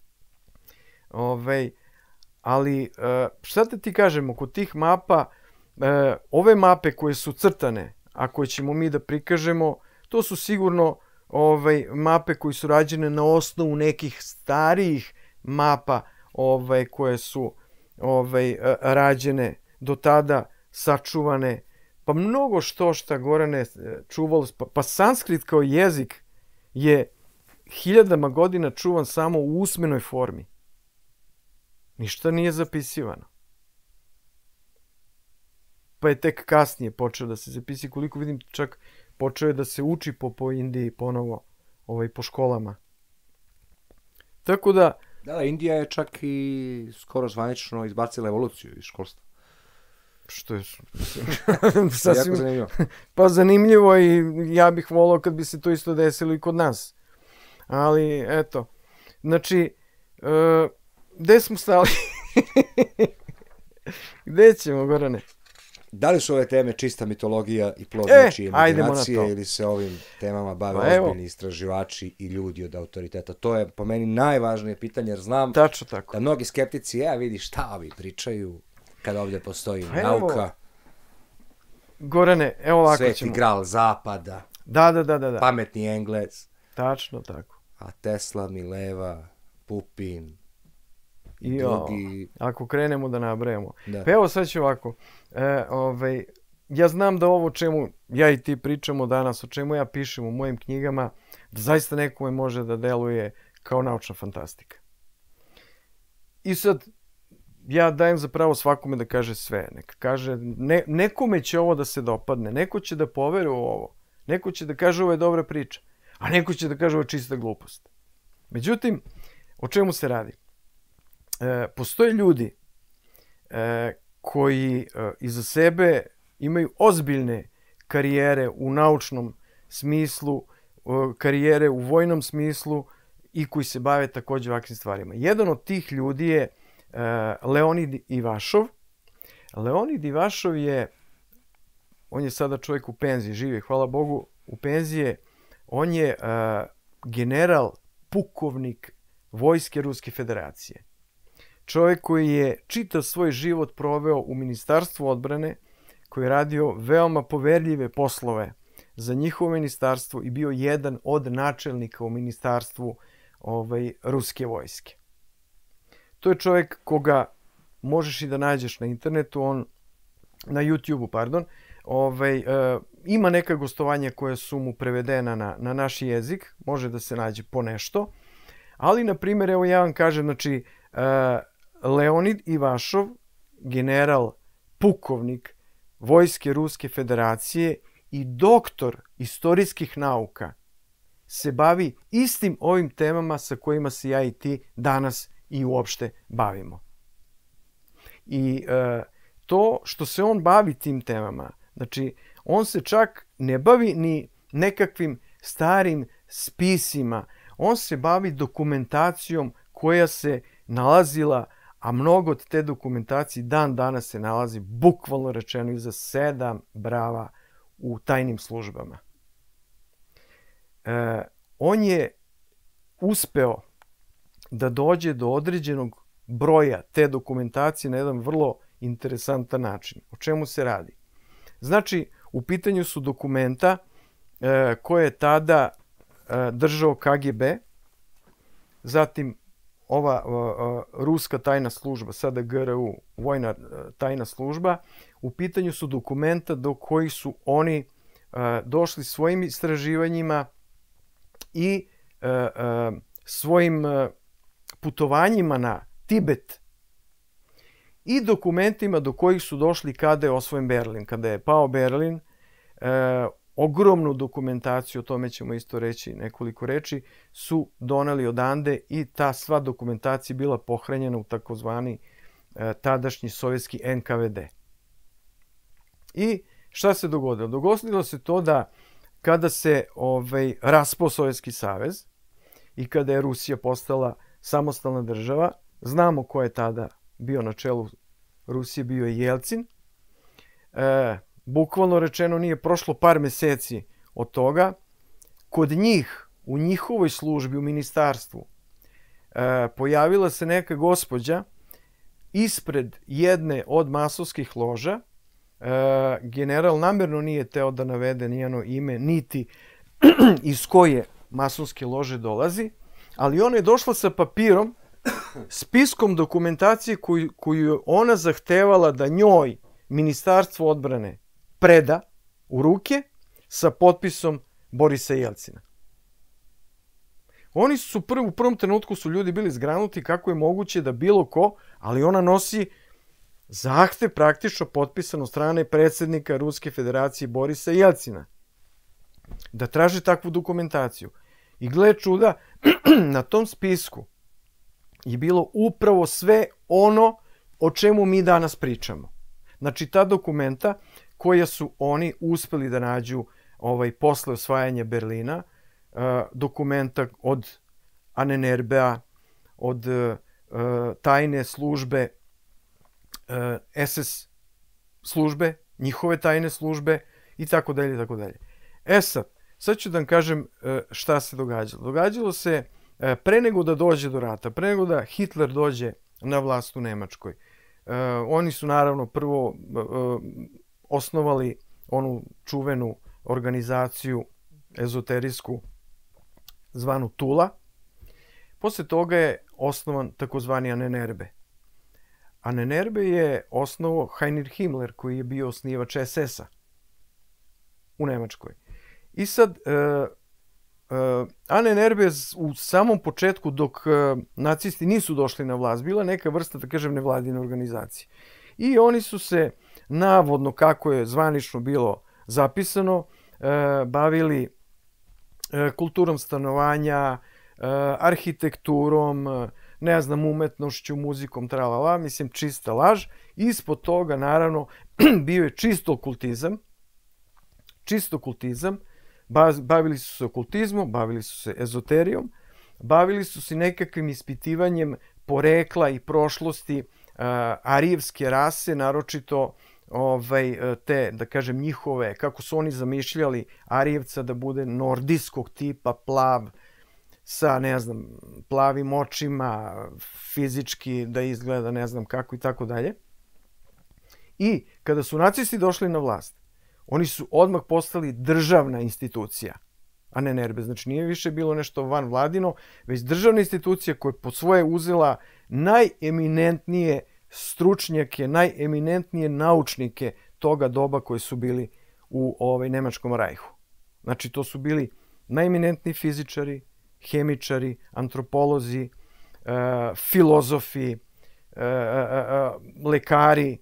Ali, šta da ti kažemo, kod tih mapa, ove mape koje su crtane, a koje ćemo mi da prikažemo, to su sigurno mape koje su rađene na osnovu nekih starijih mapa koje su rađene do tada, sačuvane, pa mnogo šta, Gorane, čuvalo, pa sanskrit kao jezik je hiljadama godina čuvan samo u usmenoj formi. Ništa nije zapisivano. Pa je tek kasnije počeo da se zapisi, koliko vidim, čak počeo je da se uči po Indiji ponovo, po školama. Tako da... Da, Indija je čak i skoro zvanično izbacila evoluciju iz školstva. Što je sasvim... Jako zanimljivo. Pa zanimljivo, i ja bih volao kad bi se to isto desilo i kod nas. Ali, eto. Znači, gde smo stali? Gde ćemo, Gorane? Da li su ove teme čista mitologija i plod nečije imaginacije, ili se ovim temama bave ozbiljni istraživači i ljudi od autoriteta? To je po meni najvažnije pitanje, jer znam da mnogi skeptici, vidi šta ovi pričaju, kada ovdje postoji nauka. Gorane, evo ovako ćemo. Sveti gral zapada. Da. Pametni Englez. Tačno tako. A Tesla, Mileva, Pupin i drugi... Ako krenemo da nabrajamo. Pa evo sad ću ovako. Ja znam da ovo o čemu ja i ti pričamo danas, o čemu ja pišem u mojim knjigama, da zaista nekome može da deluje kao naučna fantastika. I sad, ja dajem za pravo svakome da kaže sve. Neka kaže, nekome će ovo da se dopadne, neko će da poveruje u ovo, neko će da kaže ovo je dobra priča, a neko će da kaže ovo je čista glupost. Međutim, o čemu se radi? Postoje ljudi koji iza sebe imaju ozbiljne karijere u naučnom smislu, karijere u vojnom smislu i koji se bave također ovakvim stvarima. Jedan od tih ljudi je Leonid Ivašov. Leonid Ivašov on je sada čovjek u penziji, živi, hvala Bogu, u penziji. On je general, pukovnik vojske Ruske federacije. Čovjek koji je čitav svoj život proveo u Ministarstvu odbrane, koji je radio veoma poverljive poslove za njihovo ministarstvo i bio jedan od načelnika u ministarstvu Ruske vojske. To je čovjek koga možeš i da nađeš na internetu, na YouTube-u, pardon. Ima neka gostovanja koja su mu prevedena na naš jezik, može da se nađe po nešto, ali, na primjer, evo ja vam kažem, znači, Leonid Ivašov, general, pukovnik vojske Ruske federacije i doktor istorijskih nauka, se bavi istim ovim temama sa kojima se ja i ti danas i uopšte bavimo. I to što se on bavi tim temama, znači, on se čak ne bavi ni nekakvim starim spisima, On se bavi dokumentacijom koja se nalazila, a mnogo od te dokumentacije dan danas se nalazi, bukvalno rečeno, iza 7 brava u tajnim službama. On je uspeo da dođe do određenog broja te dokumentacije na jedan vrlo interesantan način. O čemu se radi? Znači, u pitanju su dokumenta koje je tada držao KGB, zatim ova ruska tajna služba, sada GRU, vojna tajna služba. U pitanju su dokumenta do kojih su oni došli svojim istraživanjima i svojim putovanjima na Tibet i dokumentima do kojih su došli kada je osvojen Berlin. Kada je pao Berlin, ogromnu dokumentaciju, o tome ćemo isto reći nekoliko reči, su doneli odande i ta sva dokumentacija bila pohranjena u takozvani tadašnji sovjetski NKVD. I šta se dogodilo? Dogodilo se to da kada se raspao Sovjetski savez i kada je Rusija postala samostalna država, znamo ko je tada bio na čelu Rusije, bio je Jelcin. Bukvalno rečeno nije prošlo par meseci od toga. Kod njih, u njihovoj službi, u ministarstvu, pojavila se neka gospođa ispred jedne od masonskih loža. General namjerno nije teo da navede njeno ime, niti iz koje masonske lože dolazi, ali ona je došla sa papirom, spiskom dokumentacije koju je ona zahtevala da njoj Ministarstvo odbrane preda u ruke sa potpisom Borisa Jelcina. Oni su u prvom trenutku su ljudi bili zgranuti kako je moguće da bilo ko, ali ona nosi zahtev praktično potpisan od strane predsjednika Ruske federacije Borisa Jelcina da traži takvu dokumentaciju. I gle čuda, na tom spisku je bilo upravo sve ono o čemu mi danas pričamo. Znači, ta dokumenta koja su oni uspeli da nađu posle osvajanja Berlina, dokumenta od Ahnenerbe-a, od tajne službe, SS službe, njihove tajne službe i tako dalje, i tako dalje. Sad ću da vam kažem šta se događalo. Događalo se pre nego da dođe do rata, pre nego da Hitler dođe na vlast u Nemačkoj. Oni su naravno prvo osnovali onu čuvenu organizaciju ezoterijsku zvanu Tula. Posle toga je osnovan takozvani Ahnenerbe. Ahnenerbe je osnovao Heinrich Himmler, koji je bio osnivač SS-a u Nemačkoj. I sad, Ahnenerbe u samom početku, dok nacisti nisu došli na vlast, bila neka vrsta, da kažem, nevladine organizacije. I oni su se, navodno, kako je zvanično bilo zapisano, bavili kulturom stanovanja, arhitekturom, ne znam, umetnošću, muzikom, tralala, mislim, čista laž. Ispod toga, naravno, bio je čist okultizam, bavili su se okultizmom, bavili su se ezoterijom, bavili su se nekakvim ispitivanjem porekla i prošlosti arijevske rase, naročito te, da kažem, njihove, kako su oni zamišljali Arijevca da bude nordijskog tipa, plav, sa, ne znam, plavim očima, fizički da izgleda ne znam kako i tako dalje. I kada su nacisti došli na vlast, oni su odmah postali državna institucija, a ne Ahnenerbe. Znači nije više bilo nešto vanvladino, već državna institucija koja je po svoje uzela najeminentnije stručnjake, najeminentnije naučnike toga doba koji su bili u Nemačkom rajhu. Znači to su bili najeminentniji fizičari, hemičari, antropolozi, filozofi, lekari.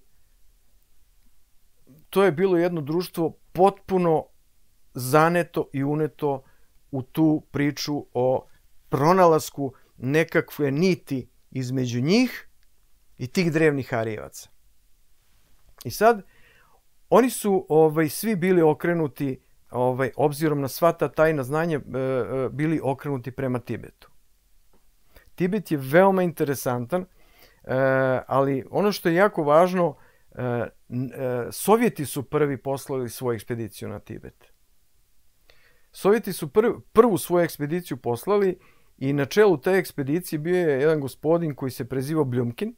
To je bilo jedno društvo potpuno zaneto i uneto u tu priču o pronalasku nekakve niti između njih i tih drevnih Arijevaca. I sad, oni su svi bili okrenuti obzirom na sva ta tajna znanja, bili okrenuti prema Tibetu. Tibet je veoma interesantan, ali ono što je jako važno, Sovjeti su prvi poslali svoju ekspediciju na Tibet. Sovjeti su prvu svoju ekspediciju poslali i na čelu te ekspedicije bio je jedan gospodin koji se prezivao Bljumkin.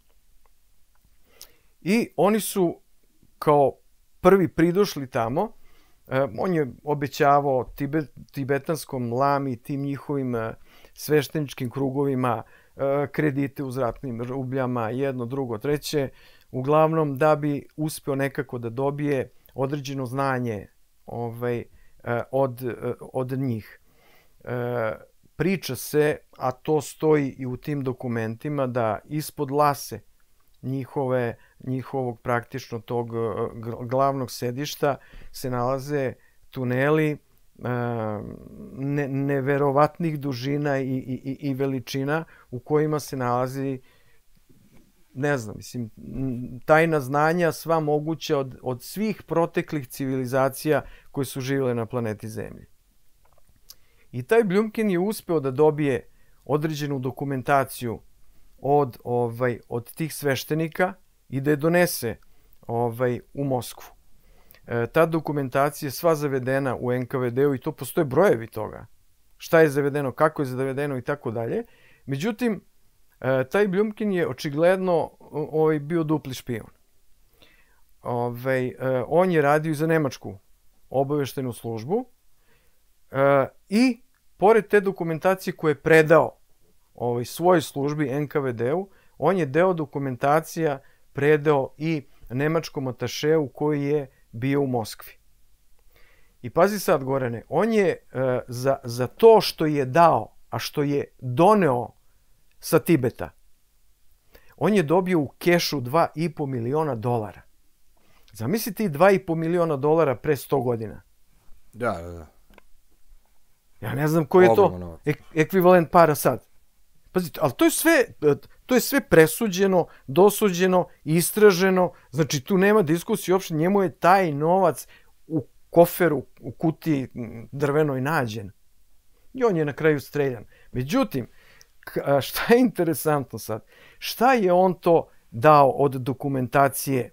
I oni su kao prvi pridošli tamo. On je obećavao tibetanskom lami, tim njihovim svešteničkim krugovima, kredite u zlatnim rubljama, jedno, drugo, treće. Uglavnom da bi uspeo nekako da dobije određeno znanje od njih. Priča se, a to stoji i u tim dokumentima, da ispod Lase njihovog praktično tog glavnog sedišta se nalaze tuneli neverovatnih dužina i veličina u kojima se nalazi, ne znam, mislim, tajna znanja sva moguća od svih proteklih civilizacija koje su živjele na planeti Zemlji. I taj Bljumkin je uspeo da dobije određenu dokumentaciju od tih sveštenika i da je donese u Moskvu. Ta dokumentacija je sva zavedena u NKVD-u i to postoje brojevi toga. Šta je zavedeno, kako je zavedeno i tako dalje. Međutim, taj Bljumkin je očigledno bio dupli špijun. On je radio za nemačku obaveštenu službu i pored te dokumentacije koje je predao svojoj službi NKVD-u, on je deo dokumentacija predao i nemačkom atašeu koji je bio u Moskvi. I pazi sad, Gorane, on je za to što je dao, a što je doneo sa Tibeta, on je dobio u kešu $2,5 miliona. Zamisli ti $2,5 miliona pre 100 godina. Da. Ja ne znam koji je to ekvivalent para sad. Pazite, ali to je sve presuđeno, dosuđeno, istraženo. Znači, tu nema diskusije uopšte. Njemu je taj novac u koferu, u kutiji drvenoj nađen. I on je na kraju streljan. Međutim, šta je interesantno sad? Šta je on to dao od dokumentacije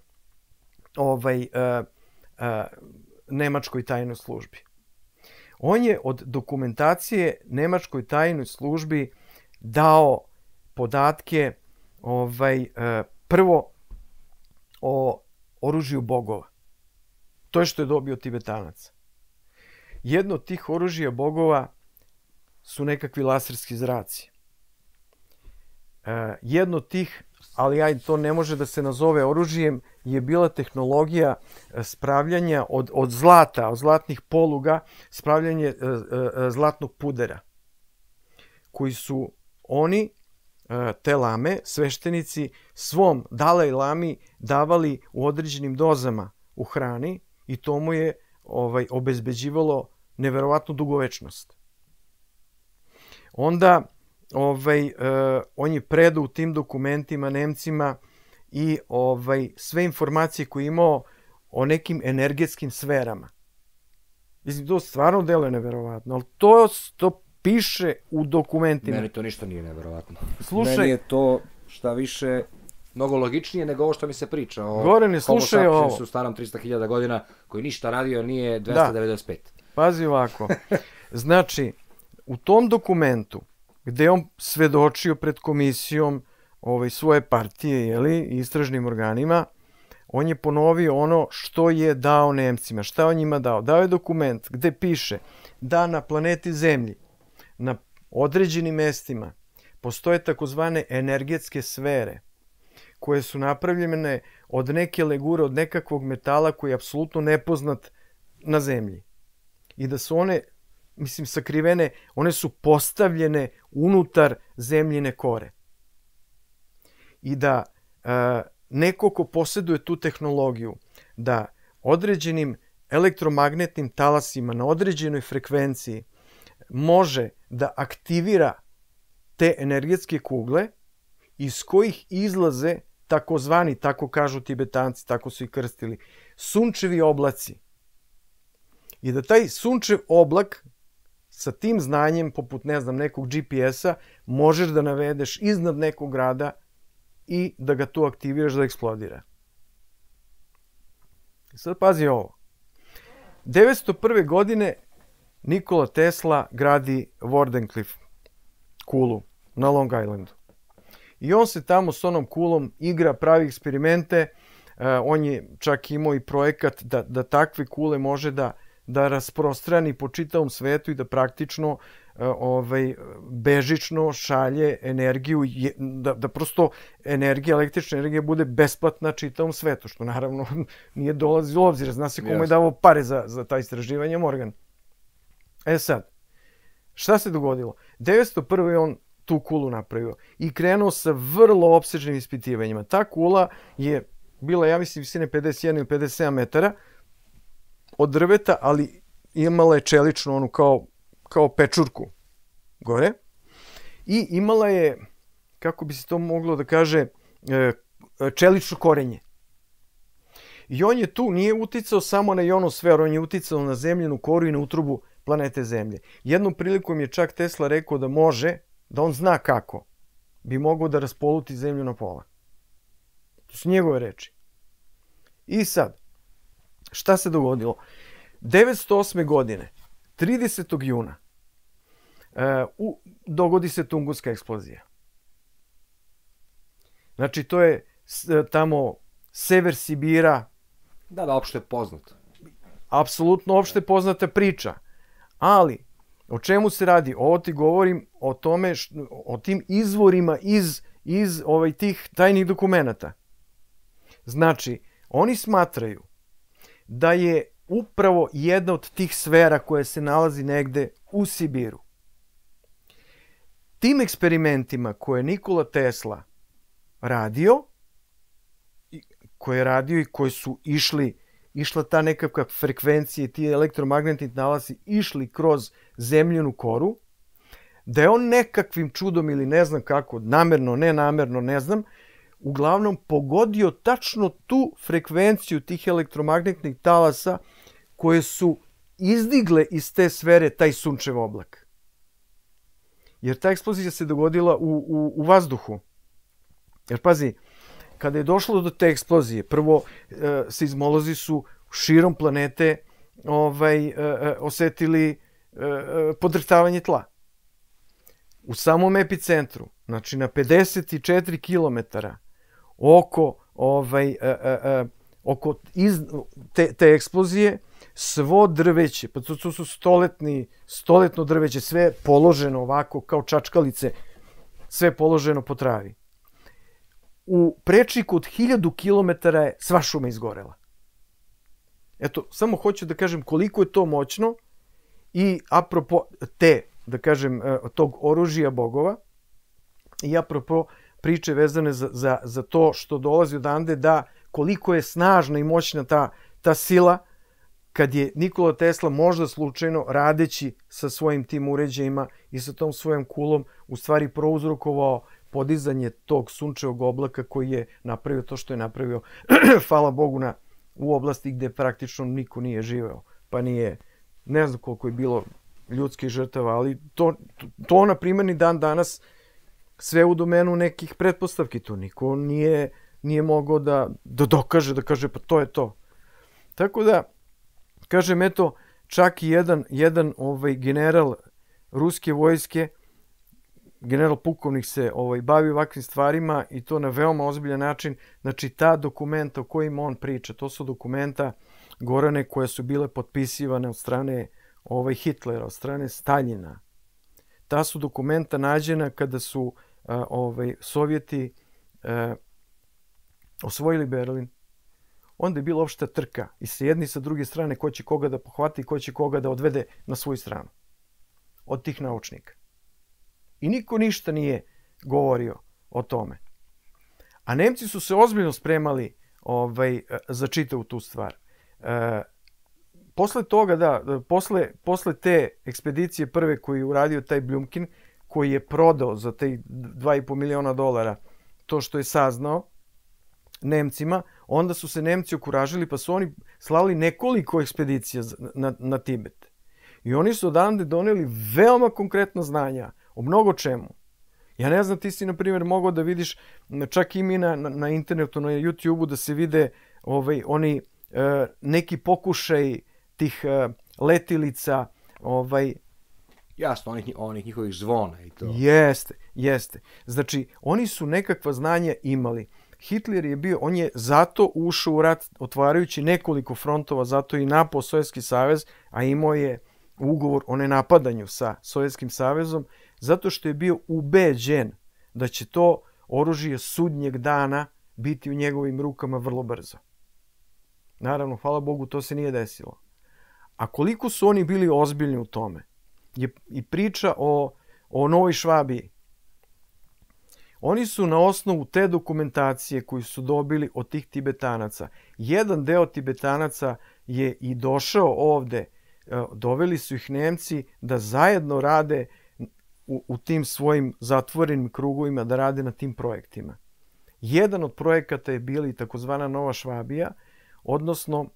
nemačkoj tajnoj službi? On je od dokumentacije nemačkoj tajnoj službi dao podatke prvo o oružju bogova. To je što je dobio Tibetanac. Jedno od tih oružja bogova su nekakvi laserski zraci. Jedno od tih, ali to ne može da se nazove oružjem, je bila tehnologija spravljanja od zlata, od zlatnih poluga, spravljanje zlatnog pudera, koji su oni, te lame, sveštenici, svom Dalaj Lami davali u određenim dozama u hrani i to mu je obezbeđivalo neverovatnu dugovečnost. Onda on je predao u tim dokumentima Nemcima i sve informacije koje je imao o nekim energetskim sferama. Mislim, to stvarno deluje neverovatno, ali to piše u dokumentima. Meni to ništa nije neverovatno. Slušaj, meni je to šta više mnogo logičnije nego ovo što mi se priča. Gorane, slušaj ovo. Homo sapiens u starom 300.000 godina koji ništa radio nije 295. Pazi ovako. Znači, u tom dokumentu gde je on svedočio pred komisijom svoje partije i istražnim organima, on je ponovio ono što je dao Nemcima. Šta on njima dao? Dao je dokument gde piše da na planeti Zemlji, na određenim mestima, postoje takozvane energetske sfere koje su napravljene od neke legure, od nekakvog metala koji je apsolutno nepoznat na Zemlji. I da su one, mislim, sakrivene, one su postavljene unutar zemljine kore. I da neko ko posjeduje tu tehnologiju, da određenim elektromagnetnim talasima na određenoj frekvenciji može da aktivira te energetske kugle iz kojih izlaze takozvani, tako kažu Tibetanci, tako su i krstili, sunčevi oblaci. i da taj sunčev oblak sa tim znanjem, poput, ne znam, nekog GPS-a, možeš da navedeš iznad nekog grada i da ga tu aktiviraš da eksplodira. Sad pazi ovo. 901. godine Nikola Tesla gradi Wardenclyffe kulu na Long Islandu. I on se tamo s onom kulom igra, pravi eksperimente. On je čak imao i projekat da takve kule može da rasprostrani po čitavom svetu i da praktično bežično šalje energiju, da prosto električna energija bude besplatna čitavom svetu, što naravno nije dolazi u obzir. Zna se kome je davao pare za ta istraživanja, Morgan. Sad, šta se dogodilo? 901. je on tu kulu napravio i krenuo sa vrlo opsežnim ispitivanjima. Ta kula je bila, ja mislim, visine 51 ili 57 metara od drveta, ali imala je čeličnu onu kao pečurku gore i imala je, kako bi se to moglo da kaže, čelično korenje. I on je tu, nije uticao samo na ionosferu, on je uticao na zemljenu koru i na utrubu planete Zemlje. Jednom prilikom je čak Tesla rekao da može, da on zna kako bi mogao da raspoluti Zemlju na pola. To su njegove reči. I sad, šta se dogodilo? 908. godine, 30. juna, dogodi se Tunguska eksplozija. Znači, to je tamo sever Sibira. Da, opšte poznato. Apsolutno opšte poznata priča. Ali, o čemu se radi? Ovo ti govorim o tome, o tim izvorima iz tih tajnih dokumenata. Znači, oni smatraju da je upravo jedna od tih sfera koja se nalazi negde u Sibiru. Tim eksperimentima koje je Nikola Tesla radio, i koji su išla ta nekakva frekvencija, ti elektromagnetni talasi išli kroz zemljenu koru, da je on nekakvim čudom ili ne znam kako, namerno, nenamerno, ne znam, uglavnom pogodio tačno tu frekvenciju tih elektromagnetnih talasa koje su izdigle iz te sfere taj sunčev oblak. Jer ta eksplozija se dogodila u vazduhu. Jer pazi, kada je došlo do te eksplozije, prvo seizmolozi su širom planete osetili podrhtavanje tla. U samom epicentru, znači na 54 km oko te eksplozije, svo drveće, pa to su stoletno drveće, sve položeno ovako kao čačkalice, sve položeno po travi. U prečniku od 1000 km je sva šuma izgorela. Eto, samo hoću da kažem koliko je to moćno i apropo tog oružja bogova i apropo priče vezane za to što dolazi odande, da koliko je snažna i moćna ta sila kad je Nikola Tesla možda slučajno radeći sa svojim tim uređajima i sa tom svojom kulom u stvari prouzrokovao podizanje tog sunčevog oblaka koji je napravio to što je napravio, hvala Bogu, u oblasti gde praktično niko nije živeo. Pa nije, ne znam koliko je bilo ljudskih žrtava, ali to na primjer ni dan danas sve u domenu nekih pretpostavki. To niko nije mogao da dokaže, da kaže pa to je to. Tako da, kažem, eto, čak i jedan general ruske vojske, general pukovnik se bavi ovakvim stvarima i to na veoma ozbiljan način. Znači, ta dokumenta o kojima on priča, to su dokumenta, Gorane, koje su bile potpisivane od strane Hitlera, od strane Staljina. Ta su dokumenta nađena kada su Sovjeti osvojili Berlin. Onda je bila opšta trka i sa jedne i sa druge strane ko će koga da pohvati i ko će koga da odvede na svoju stranu od tih naučnika. I niko ništa nije govorio o tome. A Nemci su se ozbiljno spremali za čitavu tu stvar. Posle toga, posle te ekspedicije prve koju je uradio taj Blumkin, koji je prodao za te $2,5 miliona to što je saznao Nemcima, onda su se Nemci okuražili pa su oni slali nekoliko ekspedicija na Tibet. I oni su odande doneli veoma konkretna znanja o mnogo čemu. Ja ne znam, ti si, na primjer, mogao da vidiš, čak i mi na internetu, na YouTube-u, da se vide oni neki pokušaj tih letilica, Jasno, onih njihovih zvona i to. Jeste. Znači, oni su nekakva znanja imali. Hitler on je zato ušao u rat otvarajući nekoliko frontova, zato i napao Sovjetski savez, a imao je ugovor o nenapadanju sa Sovjetskim savezom, zato što je bio ubeđen da će to oružje sudnjeg dana biti u njegovim rukama vrlo brzo. Naravno, hvala Bogu, to se nije desilo. A koliko su oni bili ozbiljni u tome je i priča o Novoj Švabiji. Oni su na osnovu te dokumentacije koju su dobili od tih Tibetanaca, jedan deo Tibetanaca je i došao ovde, doveli su ih Nemci da zajedno rade u tim svojim zatvorenim krugovima, da rade na tim projektima. Jedan od projekata je bila i takozvana Nova Švabija, odnosno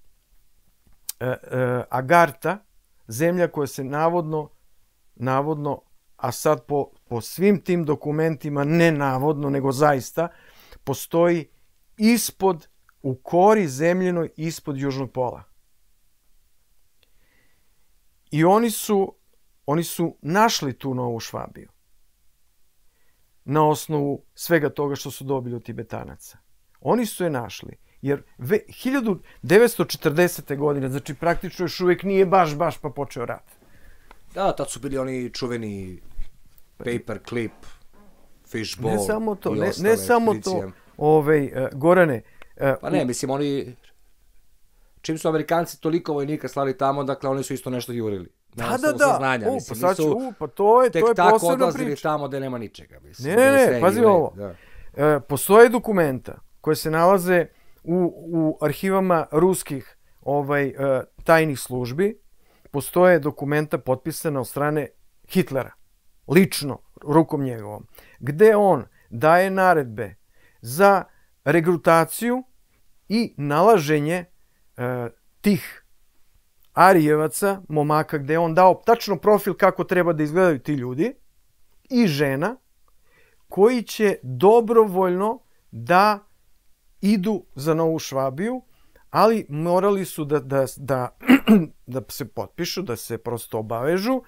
Agarta, zemlja koja se navodno, a sad po svim tim dokumentima, ne navodno, nego zaista, postoji u kori zemljenoj ispod južnog pola. I oni su našli tu Novu Švabiju na osnovu svega toga što su dobili od Tibetanaca. Oni su je našli, jer 1940. godine, znači praktično još uvijek nije baš pa počeo rat. Da, tad su bili oni čuveni paperclip, fishball. Ne samo to, Gorane. Pa ne, mislim, oni, čim su Amerikanci toliko vojnika slali tamo, dakle, oni su isto nešto jurili. Da. Pa to je tek posebna tako odlazili priča. tamo gde nema ničega. Mislim, Ne, pazi ovo. Postoje dokumenta koje se nalaze u arhivama ruskih tajnih službi. Postoje dokumenta potpisana od strane Hitlera, lično, rukom njegovom, gde on daje naredbe za regrutaciju i nalaženje tih Arijevaca, momaka, gde je on dao tačno profil kako treba da izgledaju ti ljudi i žena, koji će dobrovoljno da idu za Novu Švabiju, ali morali su da se potpišu, da se prosto obavežu,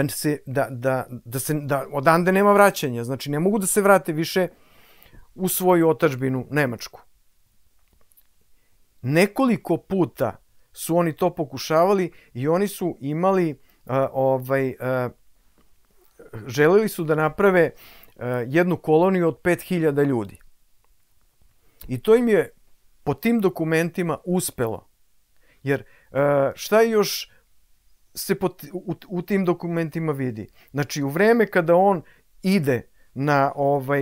da odande nema vraćanja. Znači, ne mogu da se vrate više u svoju otadžbinu Nemačku. Nekoliko puta su oni to pokušavali i oni su imali, želeli su da naprave jednu koloniju od 5000 ljudi. I to im je po tim dokumentima uspelo. Jer šta još se u tim dokumentima vidi? Znači, u vreme kada on ide na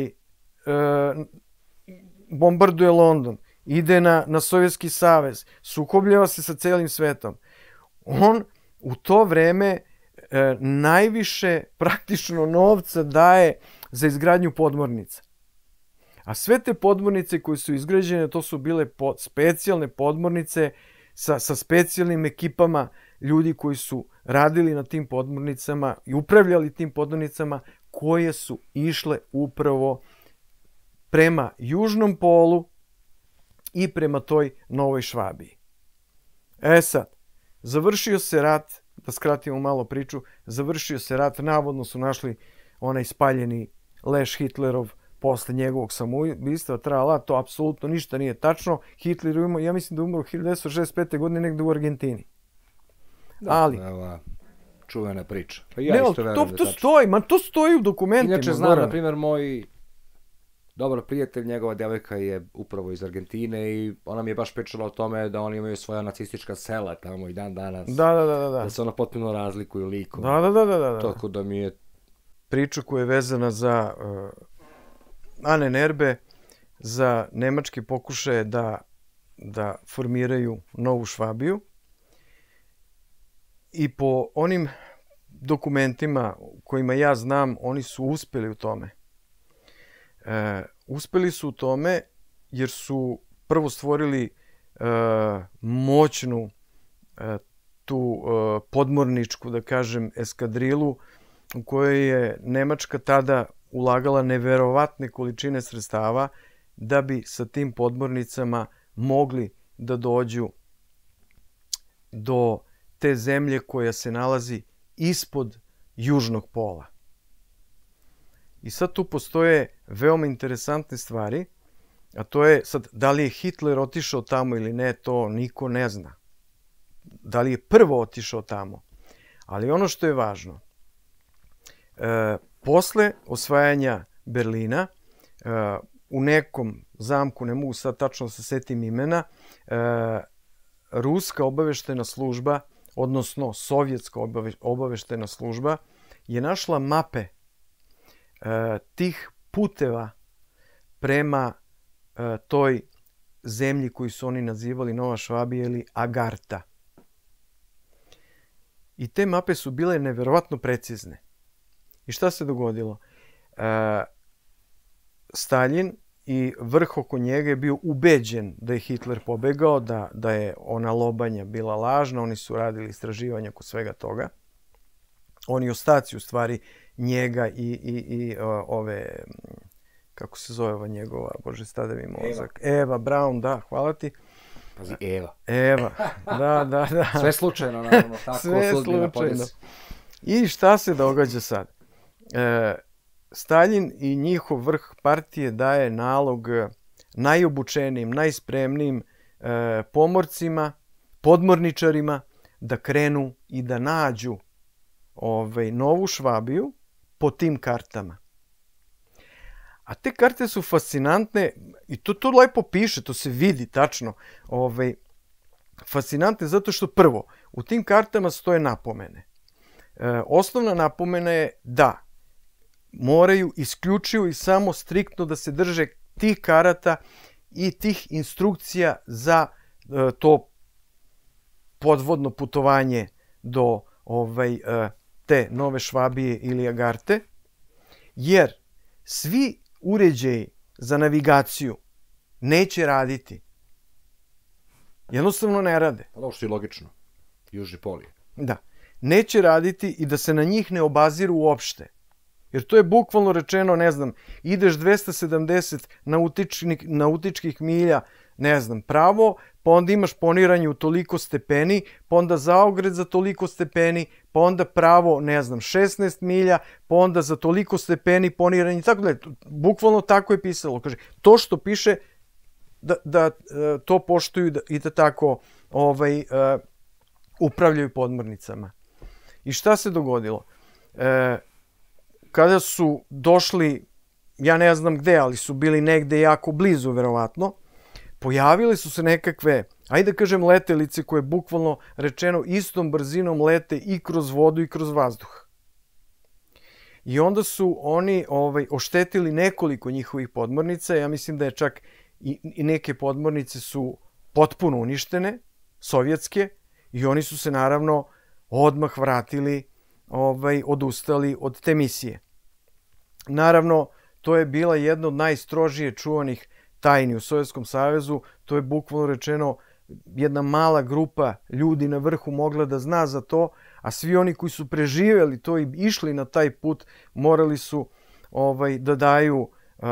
bombarduje London, ide na Sovjetski savez, sukobljava se sa celim svetom, on u to vreme najviše praktično novca daje za izgradnju podmornica. A sve te podmornice koje su izgrađene, to su bile specijalne podmornice sa specijalnim ekipama ljudi koji su radili na tim podmornicama i upravljali tim podmornicama, koje su išle upravo prema južnom polu i prema toj Novoj Švabiji. Sad, završio se rat, da skratimo malo priču, završio se rat, navodno su našli onaj spaljeni leš Hitlerov posle njegovog samoubistva, to apsolutno ništa nije tačno. Hitler je umro, ja mislim da je umro 1965. godine negde u Argentini. Ali... Čuvena priča. To stoji u dokumentima. Inače znam, na primjer, moj dobar prijatelj, njegova devojka je upravo iz Argentine i ona mi je baš pričala o tome da oni imaju svoja nacistička sela tamo i dan danas. Da se ona potpuno razlikuju likom. Da. Tako da mi je... Priča koja je vezana za Ahnenerbe, za nemačke pokušaje da formiraju Novu Švabiju. I po onim dokumentima kojima ja znam, oni su uspeli u tome. Uspeli su u tome jer su prvo stvorili moćnu tu podmorničku, da kažem, eskadrilu u kojoj je Nemačka tada ulagala neverovatne količine sredstava da bi sa tim podmornicama mogli da dođu do te zemlje koja se nalazi ispod južnog pola. I sad tu postoje veoma interesantne stvari, a to je sad, da li je Hitler otišao tamo ili ne, to niko ne zna. Da li je prvo otišao tamo. Ali ono što je važno, posle osvajanja Berlina, u nekom zamku, ne mogu sad tačno da se setim imena, ruska obaveštena služba, odnosno sovjetska obaveštena služba, je našla mape tih puteva prema toj zemlji koju su oni nazivali Nova Švabija ili Agarta. I te mape su bile neverovatno precizne. I šta se dogodilo? Stalin i vrh oko njega je bio ubeđen da je Hitler pobegao, da je ona lobanja bila lažna, oni su radili istraživanja oko svega toga. Oni ostaci, u stvari, njega i ove, kako se zove ova njegova, bože, stade mi mozak. Eva Braun, da, hvala ti. Pazi, Eva. Eva, da. Sve slučajno, naravno, tako sve sudbina slučajno. podesi. I šta se događa sad? Stalin i njihov vrh partije daje nalog najobučenijim, najspremnijim pomorcima, podmorničarima da krenu i da nađu Novu Švabiju po tim kartama. A te karte su fascinantne i to lepo piše, to se vidi tačno. Fascinantne zato što prvo, u tim kartama stoje napomene. Osnovna napomena je da moraju isključivo i samo striktno da se drže tih karata i tih instrukcija za to podvodno putovanje do te Nove Švabije ili Agarte, jer svi uređaji za navigaciju neće raditi. Jednostavno ne rade. Ovo što je logično. Južni pol je. Da. Neće raditi i da se na njih ne obaziru uopšte. Jer to je bukvalno rečeno, ne znam, ideš 270 nautičkih milja, ne znam, pravo, pa onda imaš poniranje u toliko stepeni, pa onda zaogret za toliko stepeni, pa onda pravo, ne znam, 16 milja, pa onda za toliko stepeni poniranje, tako da je, bukvalno tako je pisalo. Kaže, to što piše, da to poštuju i da tako upravljaju podmornicama. I šta se dogodilo? Kada su došli, ja ne znam gde, ali su bili negde jako blizu, verovatno, pojavile su se nekakve, ajde da kažem, letelice koje bukvalno rečeno istom brzinom lete i kroz vodu i kroz vazduh. I onda su oni oštetili nekoliko njihovih podmornica, ja mislim da je čak i neke podmornice su potpuno uništene, sovjetske, i oni su se naravno odmah vratili, odustali od te misije. Naravno, to je bila jedna od najstrožije čuvanih tajni u Sovjetskom savezu, to je bukvalno rečeno jedna mala grupa ljudi na vrhu mogla da zna za to, a svi oni koji su preživjeli to i išli na taj put morali su da daju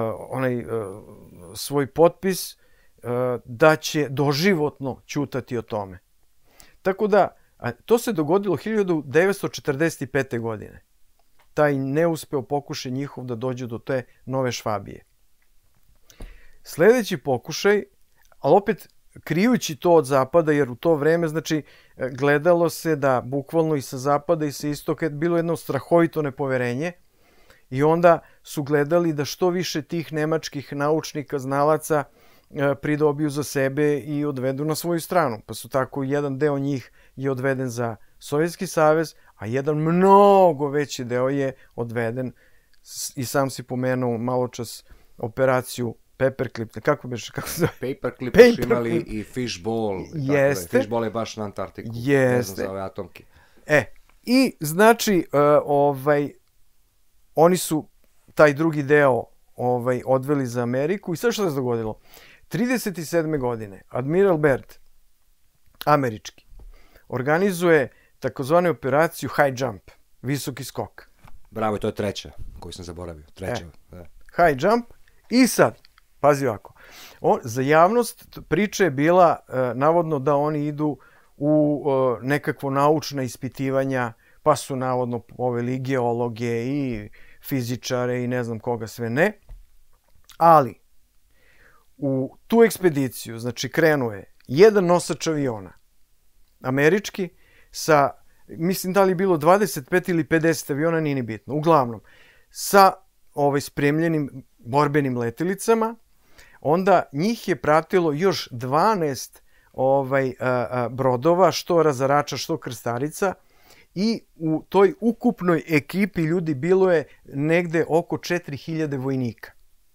svoj potpis da će doživotno ćutati o tome. Tako da, to se dogodilo 1945. godine. Taj neuspeo pokušaj njihov da dođu do te Nove Švabije. Sljedeći pokušaj, ali opet krijući to od zapada, jer u to vreme, znači, gledalo se da bukvalno i sa zapada i sa istoka je bilo jedno strahovito nepoverenje i onda su gledali da što više tih nemačkih naučnika, znalaca pridobiju za sebe i odvedu na svoju stranu. Pa su tako jedan deo njih je odveden za Sovjetski savez, a jedan mnogo veći deo je odveden, i sam si pomenuo malo čas operaciju Paperclip, kako se zove? Paperclip su imali i Fishball. Jeste. Fishball je baš na Antarktiku. Jeste. Ne znam za ove atomke. I znači, oni su taj drugi deo odveli za Ameriku i sve što se dogodilo. 1937. godine Admiral Byrd, američki, organizuje takozvanu operaciju High Jump, visoki skok. Bravo, to je treća koju sam zaboravio. Treća. Da. High Jump. I sad, pazi ovako, za javnost priča je bila navodno da oni idu u nekakvo naučna ispitivanja, pa su navodno poveli geologe i fizičare i ne znam koga sve ne. Ali u tu ekspediciju, znači krenuo je jedan nosač aviona, američki, sa, mislim da li je bilo 25 ili 50 aviona, nije ni bitno, uglavnom, sa spremljenim borbenim letjelicama, onda njih je pratilo još 12 brodova, što razarača, što krstarica, i u toj ukupnoj ekipi ljudi bilo je negde oko 4000 vojnika.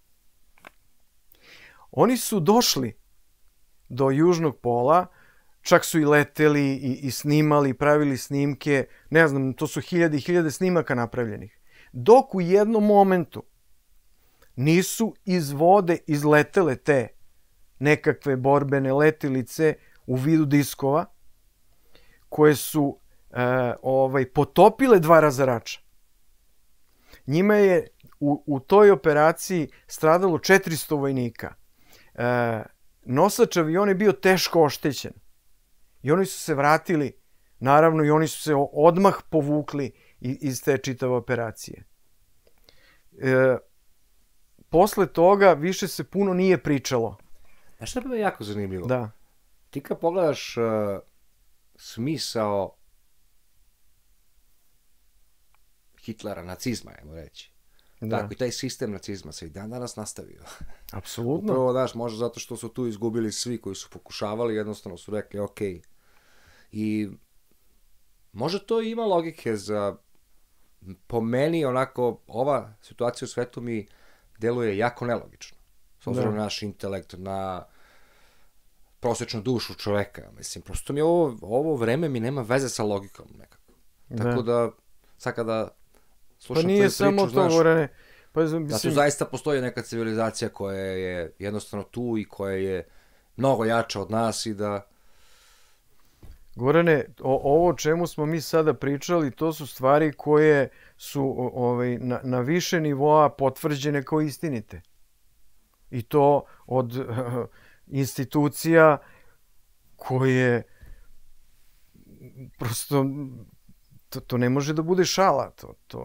Oni su došli do južnog pola, čak su i leteli i snimali, pravili snimke, ne znam, to su hiljade i hiljade snimaka napravljenih. Dok u jednom momentu nisu iz vode izletele te nekakve borbene letilice u vidu diskova, koje su potopile 2 razarača. Njima je u toj operaciji stradalo 400 vojnika. Nosač aviona je bio teško oštećen. I oni su se vratili, naravno, i oni su se odmah povukli iz te čitave operacije. Posle toga više se puno nije pričalo. A što je bilo jako zanimljivo? Da. Ti kad pogledaš smisao Hitlera, nacizma, ajmo reći. Da. Tako i taj sistem nacizma se i dan danas nastavio. Apsolutno. Upravo, daš, možda zato što su tu izgubili svi koji su pokušavali, jednostavno su rekli ok. I možda to ima logike za, po meni, onako, ova situacija u svetu mi deluje jako nelogično. S obzirom na naš intelekt, na prosječnu dušu čoveka. Mislim, prosto mi ovo vreme mi nema veze sa logikom nekako. Tako da, sad kada slušam tvoju priču, znaš, da tu zaista postoji neka civilizacija koja je jednostavno tu i koja je mnogo jača od nas i da... Gorane, ovo o čemu smo mi sada pričali, to su stvari koje su na više nivoa potvrđene kao istinite. I to od institucija koje prosto to ne može da bude šala.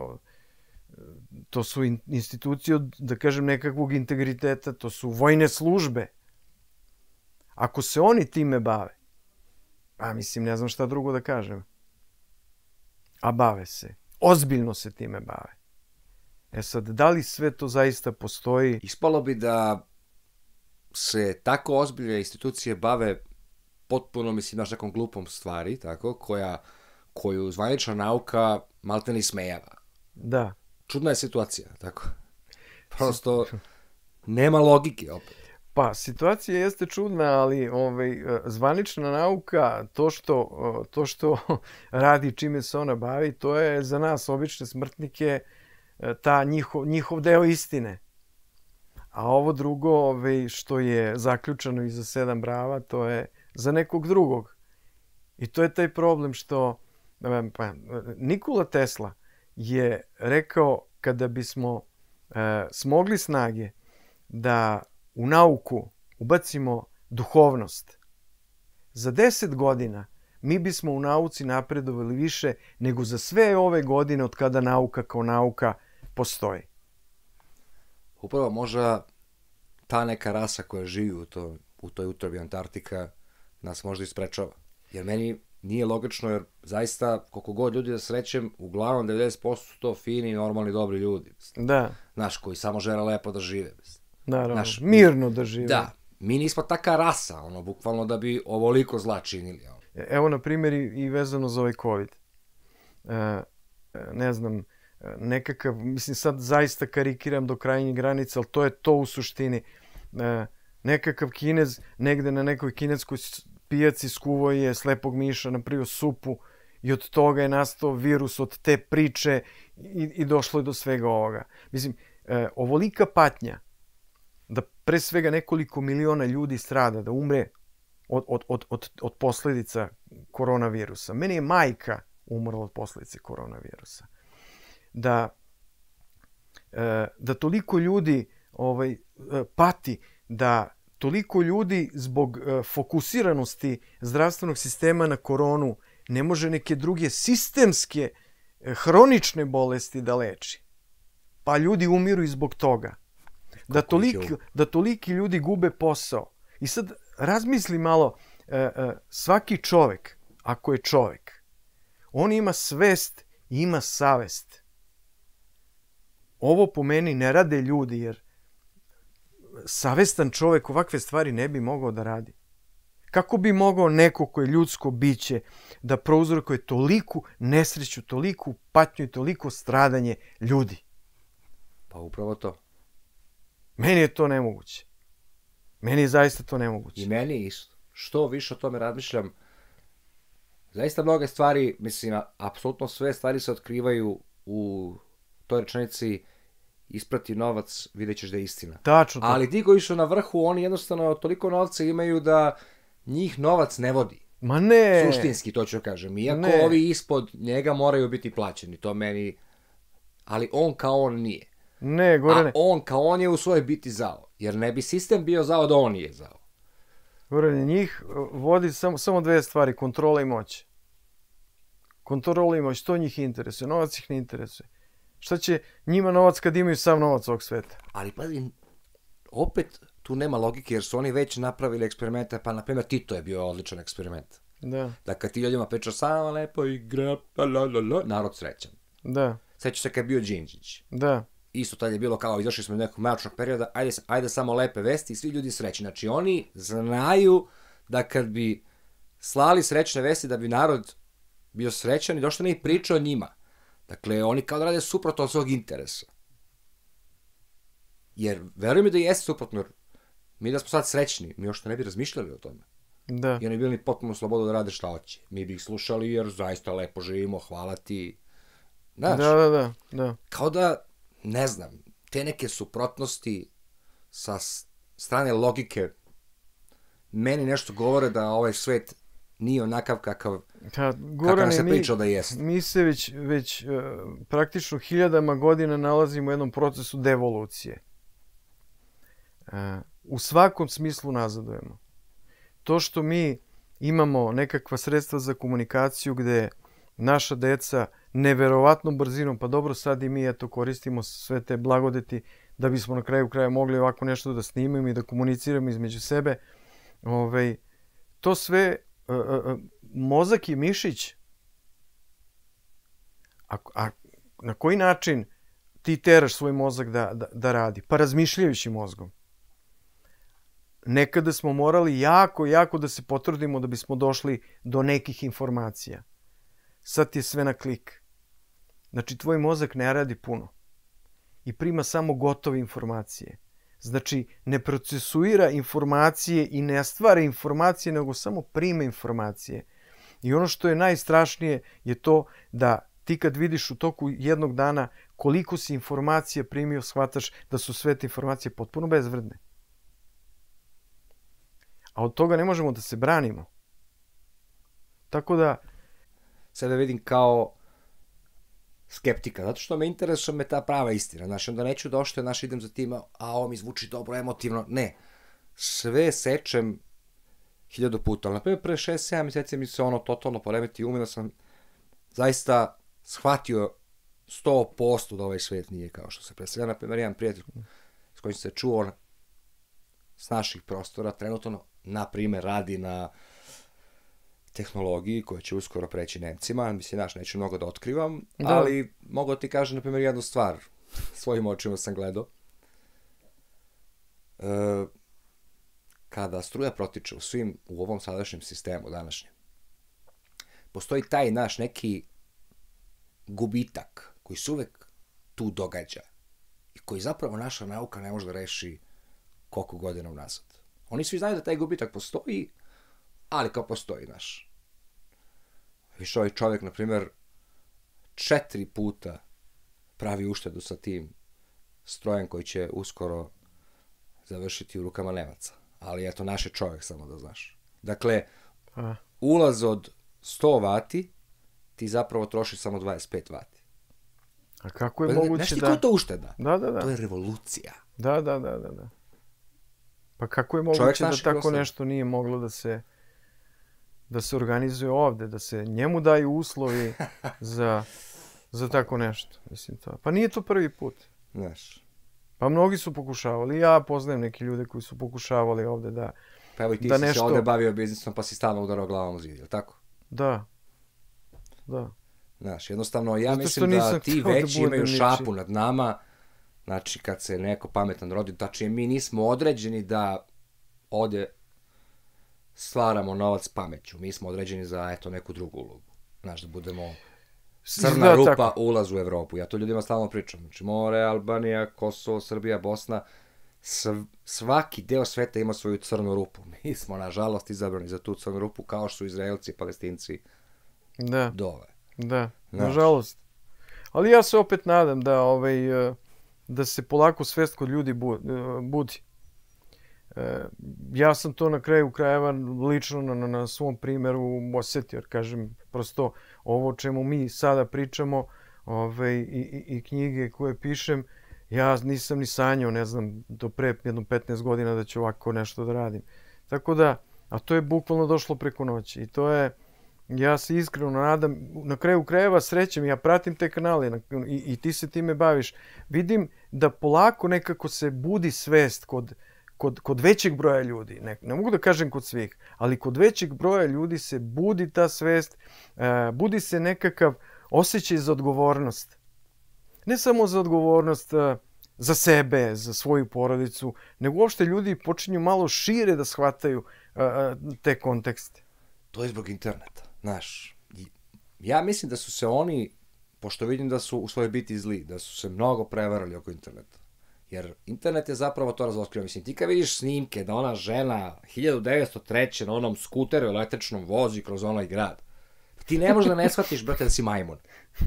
To su institucije od, da kažem, nekakvog integriteta, to su vojne službe. Ako se oni time bave, a mislim, ne znam šta drugo da kažem, a bave se, ozbiljno se time bave. E sad, da li sve to zaista postoji? Ispalo bi da se tako ozbiljne institucije bave potpuno, mislim, naš nekom glupom stvari, tako, koju zvanična nauka malte ne ismejava. Da. Čudna je situacija, tako. Prosto nema logike opet. Pa, situacija jeste čudna, ali zvanična nauka, to što radi, čime se ona bavi, to je za nas, obične smrtnike, ta njihov deo istine. A ovo drugo, što je zaključano iza 7 brava, to je za nekog drugog. I to je taj problem što Nikola Tesla je rekao, kada bismo smogli snage da u nauku ubacimo duhovnost, za 10 godina mi bismo u nauci napredovali više nego za sve ove godine od kada nauka kao nauka postoji. Upravo možda ta neka rasa koja živi u toj utrobi Antarktika nas možda isprečava. Jer meni nije logično, jer zaista koliko god ljudi da srećem, uglavnom 90% su to fini, normalni, dobri ljudi. Da. Znaš, koji samo žele lepo da žive. Naravno, mirno da žive. Da, mi nismo taka rasa, bukvalno da bi ovoliko zla činili. Evo, na primjer, i vezano za ovaj COVID. Ne znam, nekakav, mislim, sad zaista karikiram do krajnjih granica, ali to je to u suštini. Nekakav Kinez negde na nekoj kineskoj pijaci skuvao je slepog miša, napravio supu i od toga je nastao virus, od te priče i došlo je do svega ovoga. Mislim, ovolika patnja da pre svega nekoliko miliona ljudi strada, da umre od posljedica koronavirusa. Meni je majka umrla od posljedice koronavirusa. Da toliko ljudi pati, da toliko ljudi zbog fokusiranosti zdravstvenog sistema na koronu ne može neke druge sistemske, hronične bolesti da leči. Pa ljudi umiru i zbog toga. Da toliki ljudi gube posao. I sad razmisli malo, svaki čovek, ako je čovek, on ima svest i ima savest. Ovo po meni ne rade ljudi, jer savestan čovek ovakve stvari ne bi mogao da radi. Kako bi mogao neko ko je ljudsko biće da prouzrokuje toliku nesreću, toliku patnju i toliko stradanje ljudi? Pa upravo to. Meni je to nemoguće. Meni je zaista to nemoguće. I meni isto. Što više o tome razmišljam, zaista mnoge stvari, mislim, apsolutno sve stvari se otkrivaju u toj rečenici isprati novac, vidjet ćeš da je istina. Tačno. Ali ti koji su na vrhu, oni jednostavno toliko novca imaju da njih novac ne vodi. Ma ne! Suštinski, to ću kažem. Iako ovi ispod njega moraju biti plaćeni, to meni... Ali on kao on nije. Ne, Gorane. A on kao on je u svojoj biti zao. Jer ne bi sistem bio zao da on nije zao. Gorane, njih vodi samo dve stvari, kontrola i moć. Kontrola i moć, to njih interesuje, novac ih ne interesuje. Šta će njima novac kad imaju sav novac ovog sveta? Ali pazi, opet tu nema logike jer su oni već napravili eksperimente, pa na primjer Tito je bio odličan eksperiment. Da. Da kad ti ljudima priča samo lepo igra, narod srećan. Da. Sećaš se kad je bio Đinđić. Da. Isto tad je bilo kao izašli smo iz nekog mračnog perioda, ajde samo lepe vesti i svi ljudi srećni. Znači oni znaju da kad bi slali srećne vesti da bi narod bio srećan i došto ne i priča o njima. Dakle, oni kao da rade suprotno od svog interesa. Jer, veruj mi da jeste suprotno, mi da smo sad srećni, mi još ne bi razmišljali o tome. Da. I oni bili potpuno slobodu da rade šta hoće. Mi bi ih slušali jer zaista lepo živimo, hvala ti. Znaš? Da. Kao da, ne znam, te neke suprotnosti sa strane logike meni nešto govore da ovaj svet nije onakav kakav nam se pričao da jeste. Mi se već praktično hiljadama godina nalazimo u jednom procesu devolucije. U svakom smislu nazadujemo. To što mi imamo nekakva sredstva za komunikaciju gde naša deca neverovatnom brzinom, pa dobro sad i mi eto koristimo sve te blagodeti da bismo na kraju kraja mogli ovako nešto da snimimo i da komuniciramo između sebe. To sve mozak i mišić. A na koji način ti teraš svoj mozak da radi? Pa razmišljajući mozgom. Nekada smo morali jako da se potrudimo da bismo došli do nekih informacija. Sad je sve na klik. Znači, tvoj mozak ne radi puno i prima samo gotove informacije. Znači, ne procesuira informacije i ne stvara informacije, nego samo prima informacije. I ono što je najstrašnije je to da ti kad vidiš u toku jednog dana koliko si informacija primio, shvataš da su sve te informacije potpuno bezvredne. A od toga ne možemo da se branimo. Tako da... Sebe vidim kao skeptika, zato što me interesuje ta prava istina. Znači, onda neću da ošte, idem za tim, a ovo mi zvuči dobro, emotivno. Ne. Sve sečem 1000 puta. Ali, na primjer, pre 6-7 mjeseci mi se totalno poremeti umeno sam zaista shvatio 100% da ovaj svet nije kao što se predstavlja. Na primjer, jedan prijatelj s kojim se čuo s naših prostora, trenutno, na primjer, radi na tehnologiji koja će uskoro preći Nemcima. Mislim, neću mnogo da otkrivam, ali mogu da ti kažem, na primjer, jednu stvar. Svojim očima sam gledao. Kada struja protiče u ovom sadašnjem sistemu današnjem, postoji taj naš neki gubitak koji se uvek tu događa i koji zapravo naša nauka ne može da reši koliko godina unazad. Oni svi znaju da taj gubitak postoji, ali kao postoji naš. Više ovaj čovjek, na primjer, 4 puta pravi uštedu sa tim strojem koji će uskoro završiti u rukama Nemaca. Ali eto, naš je čovjek, samo da znaš. Dakle, ulaz od 100 vati ti zapravo troši samo 25 vati. A kako je moguće znaš ti ko to ušteda? Da. To je revolucija. Da. Pa kako je moguće da tako nešto nije moglo da se organizuje ovde, da se njemu daju uslovi za tako nešto. Mislim to. Pa nije to prvi put. Znaš. Pa mnogi su pokušavali. Ja poznajem neke ljude koji su pokušavali ovde da pa evo i ti si se ovde bavio biznisom pa si stalno udarao glavom u zid, je li tako? Da. Znaš, jednostavno ja mislim da ti veći imaju šapu nad nama. Znači, kad se neko pametan rodi, tačnije mi nismo određeni da ovde stvaramo novac pameću. Mi smo određeni za, eto, neku drugu ulogu. Znaš, da budemo crna rupa ulaz u Evropu. Ja to ljudima stalno pričam. Znači, more, Albanija, Kosovo, Srbija, Bosna, svaki deo sveta ima svoju crnu rupu. Mi smo, nažalost, izabrani za tu crnu rupu, kao što su Izraelci, Palestinci dole. Da, nažalost. Ali ja se opet nadam da se polako svest kod ljudi budi. Ja sam to na kraju krajeva lično na svom primjeru osjetio, jer kažem, prosto ovo o čemu mi sada pričamo i knjige koje pišem, ja nisam ni sanjao, ne znam, do pre jedno 15 godina da ću ovako nešto da radim. Tako da, a to je bukvalno došlo preko noći i to je, ja se iskreno nadam, na kraju krajeva srećem, ja pratim te kanale i ti se time baviš, vidim da polako nekako se budi svest kod većeg broja ljudi, ne mogu da kažem kod svih, ali kod većeg broja ljudi se budi ta svest, budi se nekakav osjećaj za odgovornost. Ne samo za odgovornost za sebe, za svoju porodicu, nego uopšte ljudi počinju malo šire da shvataju te kontekste. To je zbog interneta, znaš. Ja mislim da su se oni, pošto vidim da su u svojoj biti zli, da su se mnogo prevarali oko interneta. Jer internet je zapravo to razotkrio. Mislim, ti kad vidiš snimke da ona žena 1903. na onom skuteru električnom vozi kroz onaj grad, ti ne možeš da ne shvatiš, brate, da si majmun.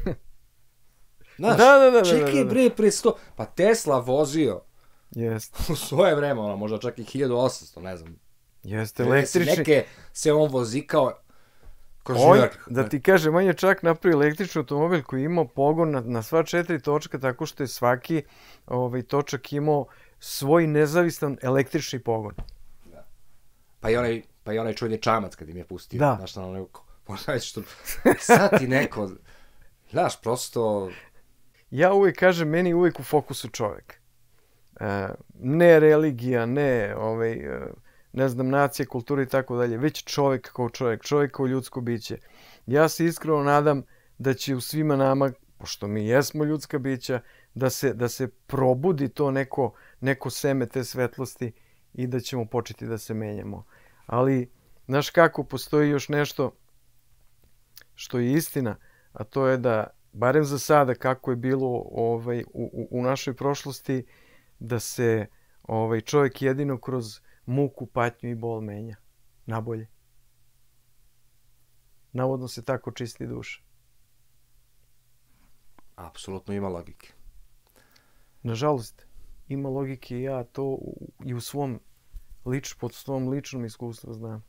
Znaš, čekaj bre, pre 100... Pa Tesla vozio u svoje vreme, možda čak i 1800, ne znam. Jeste, električni. Neke se on vozikao kroz Njujork. Da ti kažem, on je čak napravio električni automobil koji je imao pogon na sva 4 točka, tako što je svaki točak imao svoj nezavistan električni pogon. Da. Pa i onaj čuveni čamac kad im je pustio. Da. Znaš, možda reći što... Sad ti neko... Znaš, prosto... Ja uvijek kažem, meni uvijek u fokusu čovjek. Ne religija, ne znam, nacija, kultura i tako dalje, već čovjek kao ljudsko biće. Ja se iskreno nadam da će u svima nama, pošto mi jesmo ljudska bića, da se probudi to neko seme te svetlosti i da ćemo početi da se menjamo. Ali, znaš kako, postoji još nešto što je istina, a to je da, barem za sada, kako je bilo u našoj prošlosti, da se čovjek jedino kroz muku, patnju i bol menja na bolje. Navodno se tako čisti duša. Apsolutno ima logike. Nažalost, ima logike i ja to i pod svom ličnom iskustvu znam.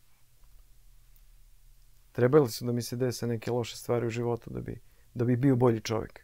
Trebali su da mi se dese neke loše stvari u životu da bi bio bolji čovjek.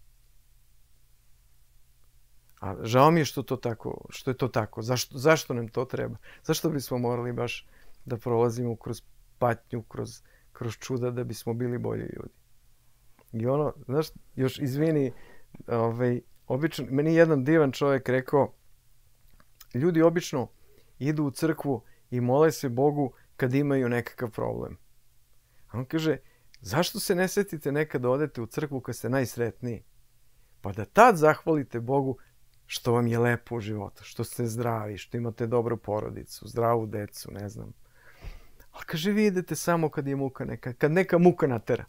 A žao mi je što je to tako. Zašto nam to treba? Zašto bismo morali baš da prolazimo kroz patnju, kroz čuda da bismo bili bolji ljudi? I znaš, još izvini, obično, meni jedan divan čovjek rekao, ljudi obično idu u crkvu i mole se Bogu kad imaju nekakav problem. A on kaže, zašto se ne setite nekad da odete u crkvu kad ste najsretniji? Pa da tad zahvalite Bogu što vam je lepo u životu, što ste zdravi, što imate dobru porodicu, zdravu decu, ne znam. Ali kaže, vi idete samo kad je muka neka, kad neka muka natera.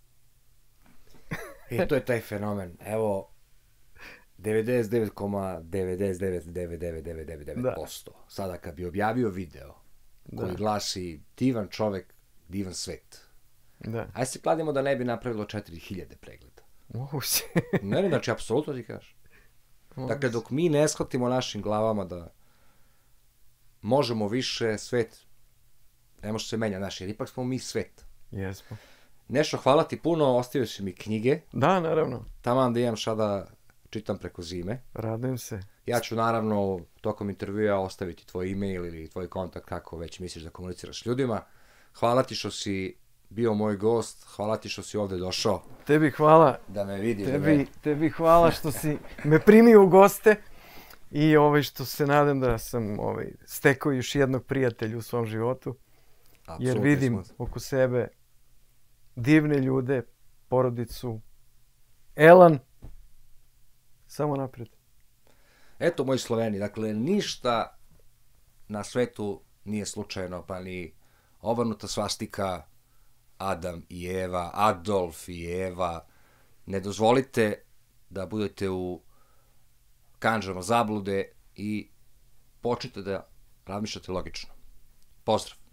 I to je taj fenomen. Evo, 99,999999% sada kad bi objavio video koji glasi divan čovek, divan svet. Ajde se kladimo da ne bi napravilo 4000 pregleda. Ne, znači, apsolutno ti kažeš. Dakle, dok mi ne shvatimo našim glavama da možemo više, svet ne može se menja, znaš, jer ipak smo mi svet. Jesmo. Nešo, hvala ti puno, ostavio si mi knjige. Da, naravno. Taman da imam šta da čitam preko zime. Radujem se. Ja ću naravno tokom intervjua ostaviti tvoj e-mail ili tvoj kontakt kako već misliš da komuniciraš s ljudima. Hvala ti što si bio moj gost, hvala ti što si ovde došao. Tebi hvala. Da me vidiš. Tebi hvala što si me primio u goste i što se nadam da sam stekao još jednog prijatelja u svom životu. Apsolutno, jer vidim oko sebe divne ljude, porodicu, elan, samo napred. Eto, moji Sloveni, dakle, ništa na svetu nije slučajno, pa ni obrnuta svastika, Adam i Eva, Adolf i Eva. Ne dozvolite da budete u kandžama zablude i počnite da razmišljate logično. Pozdrav!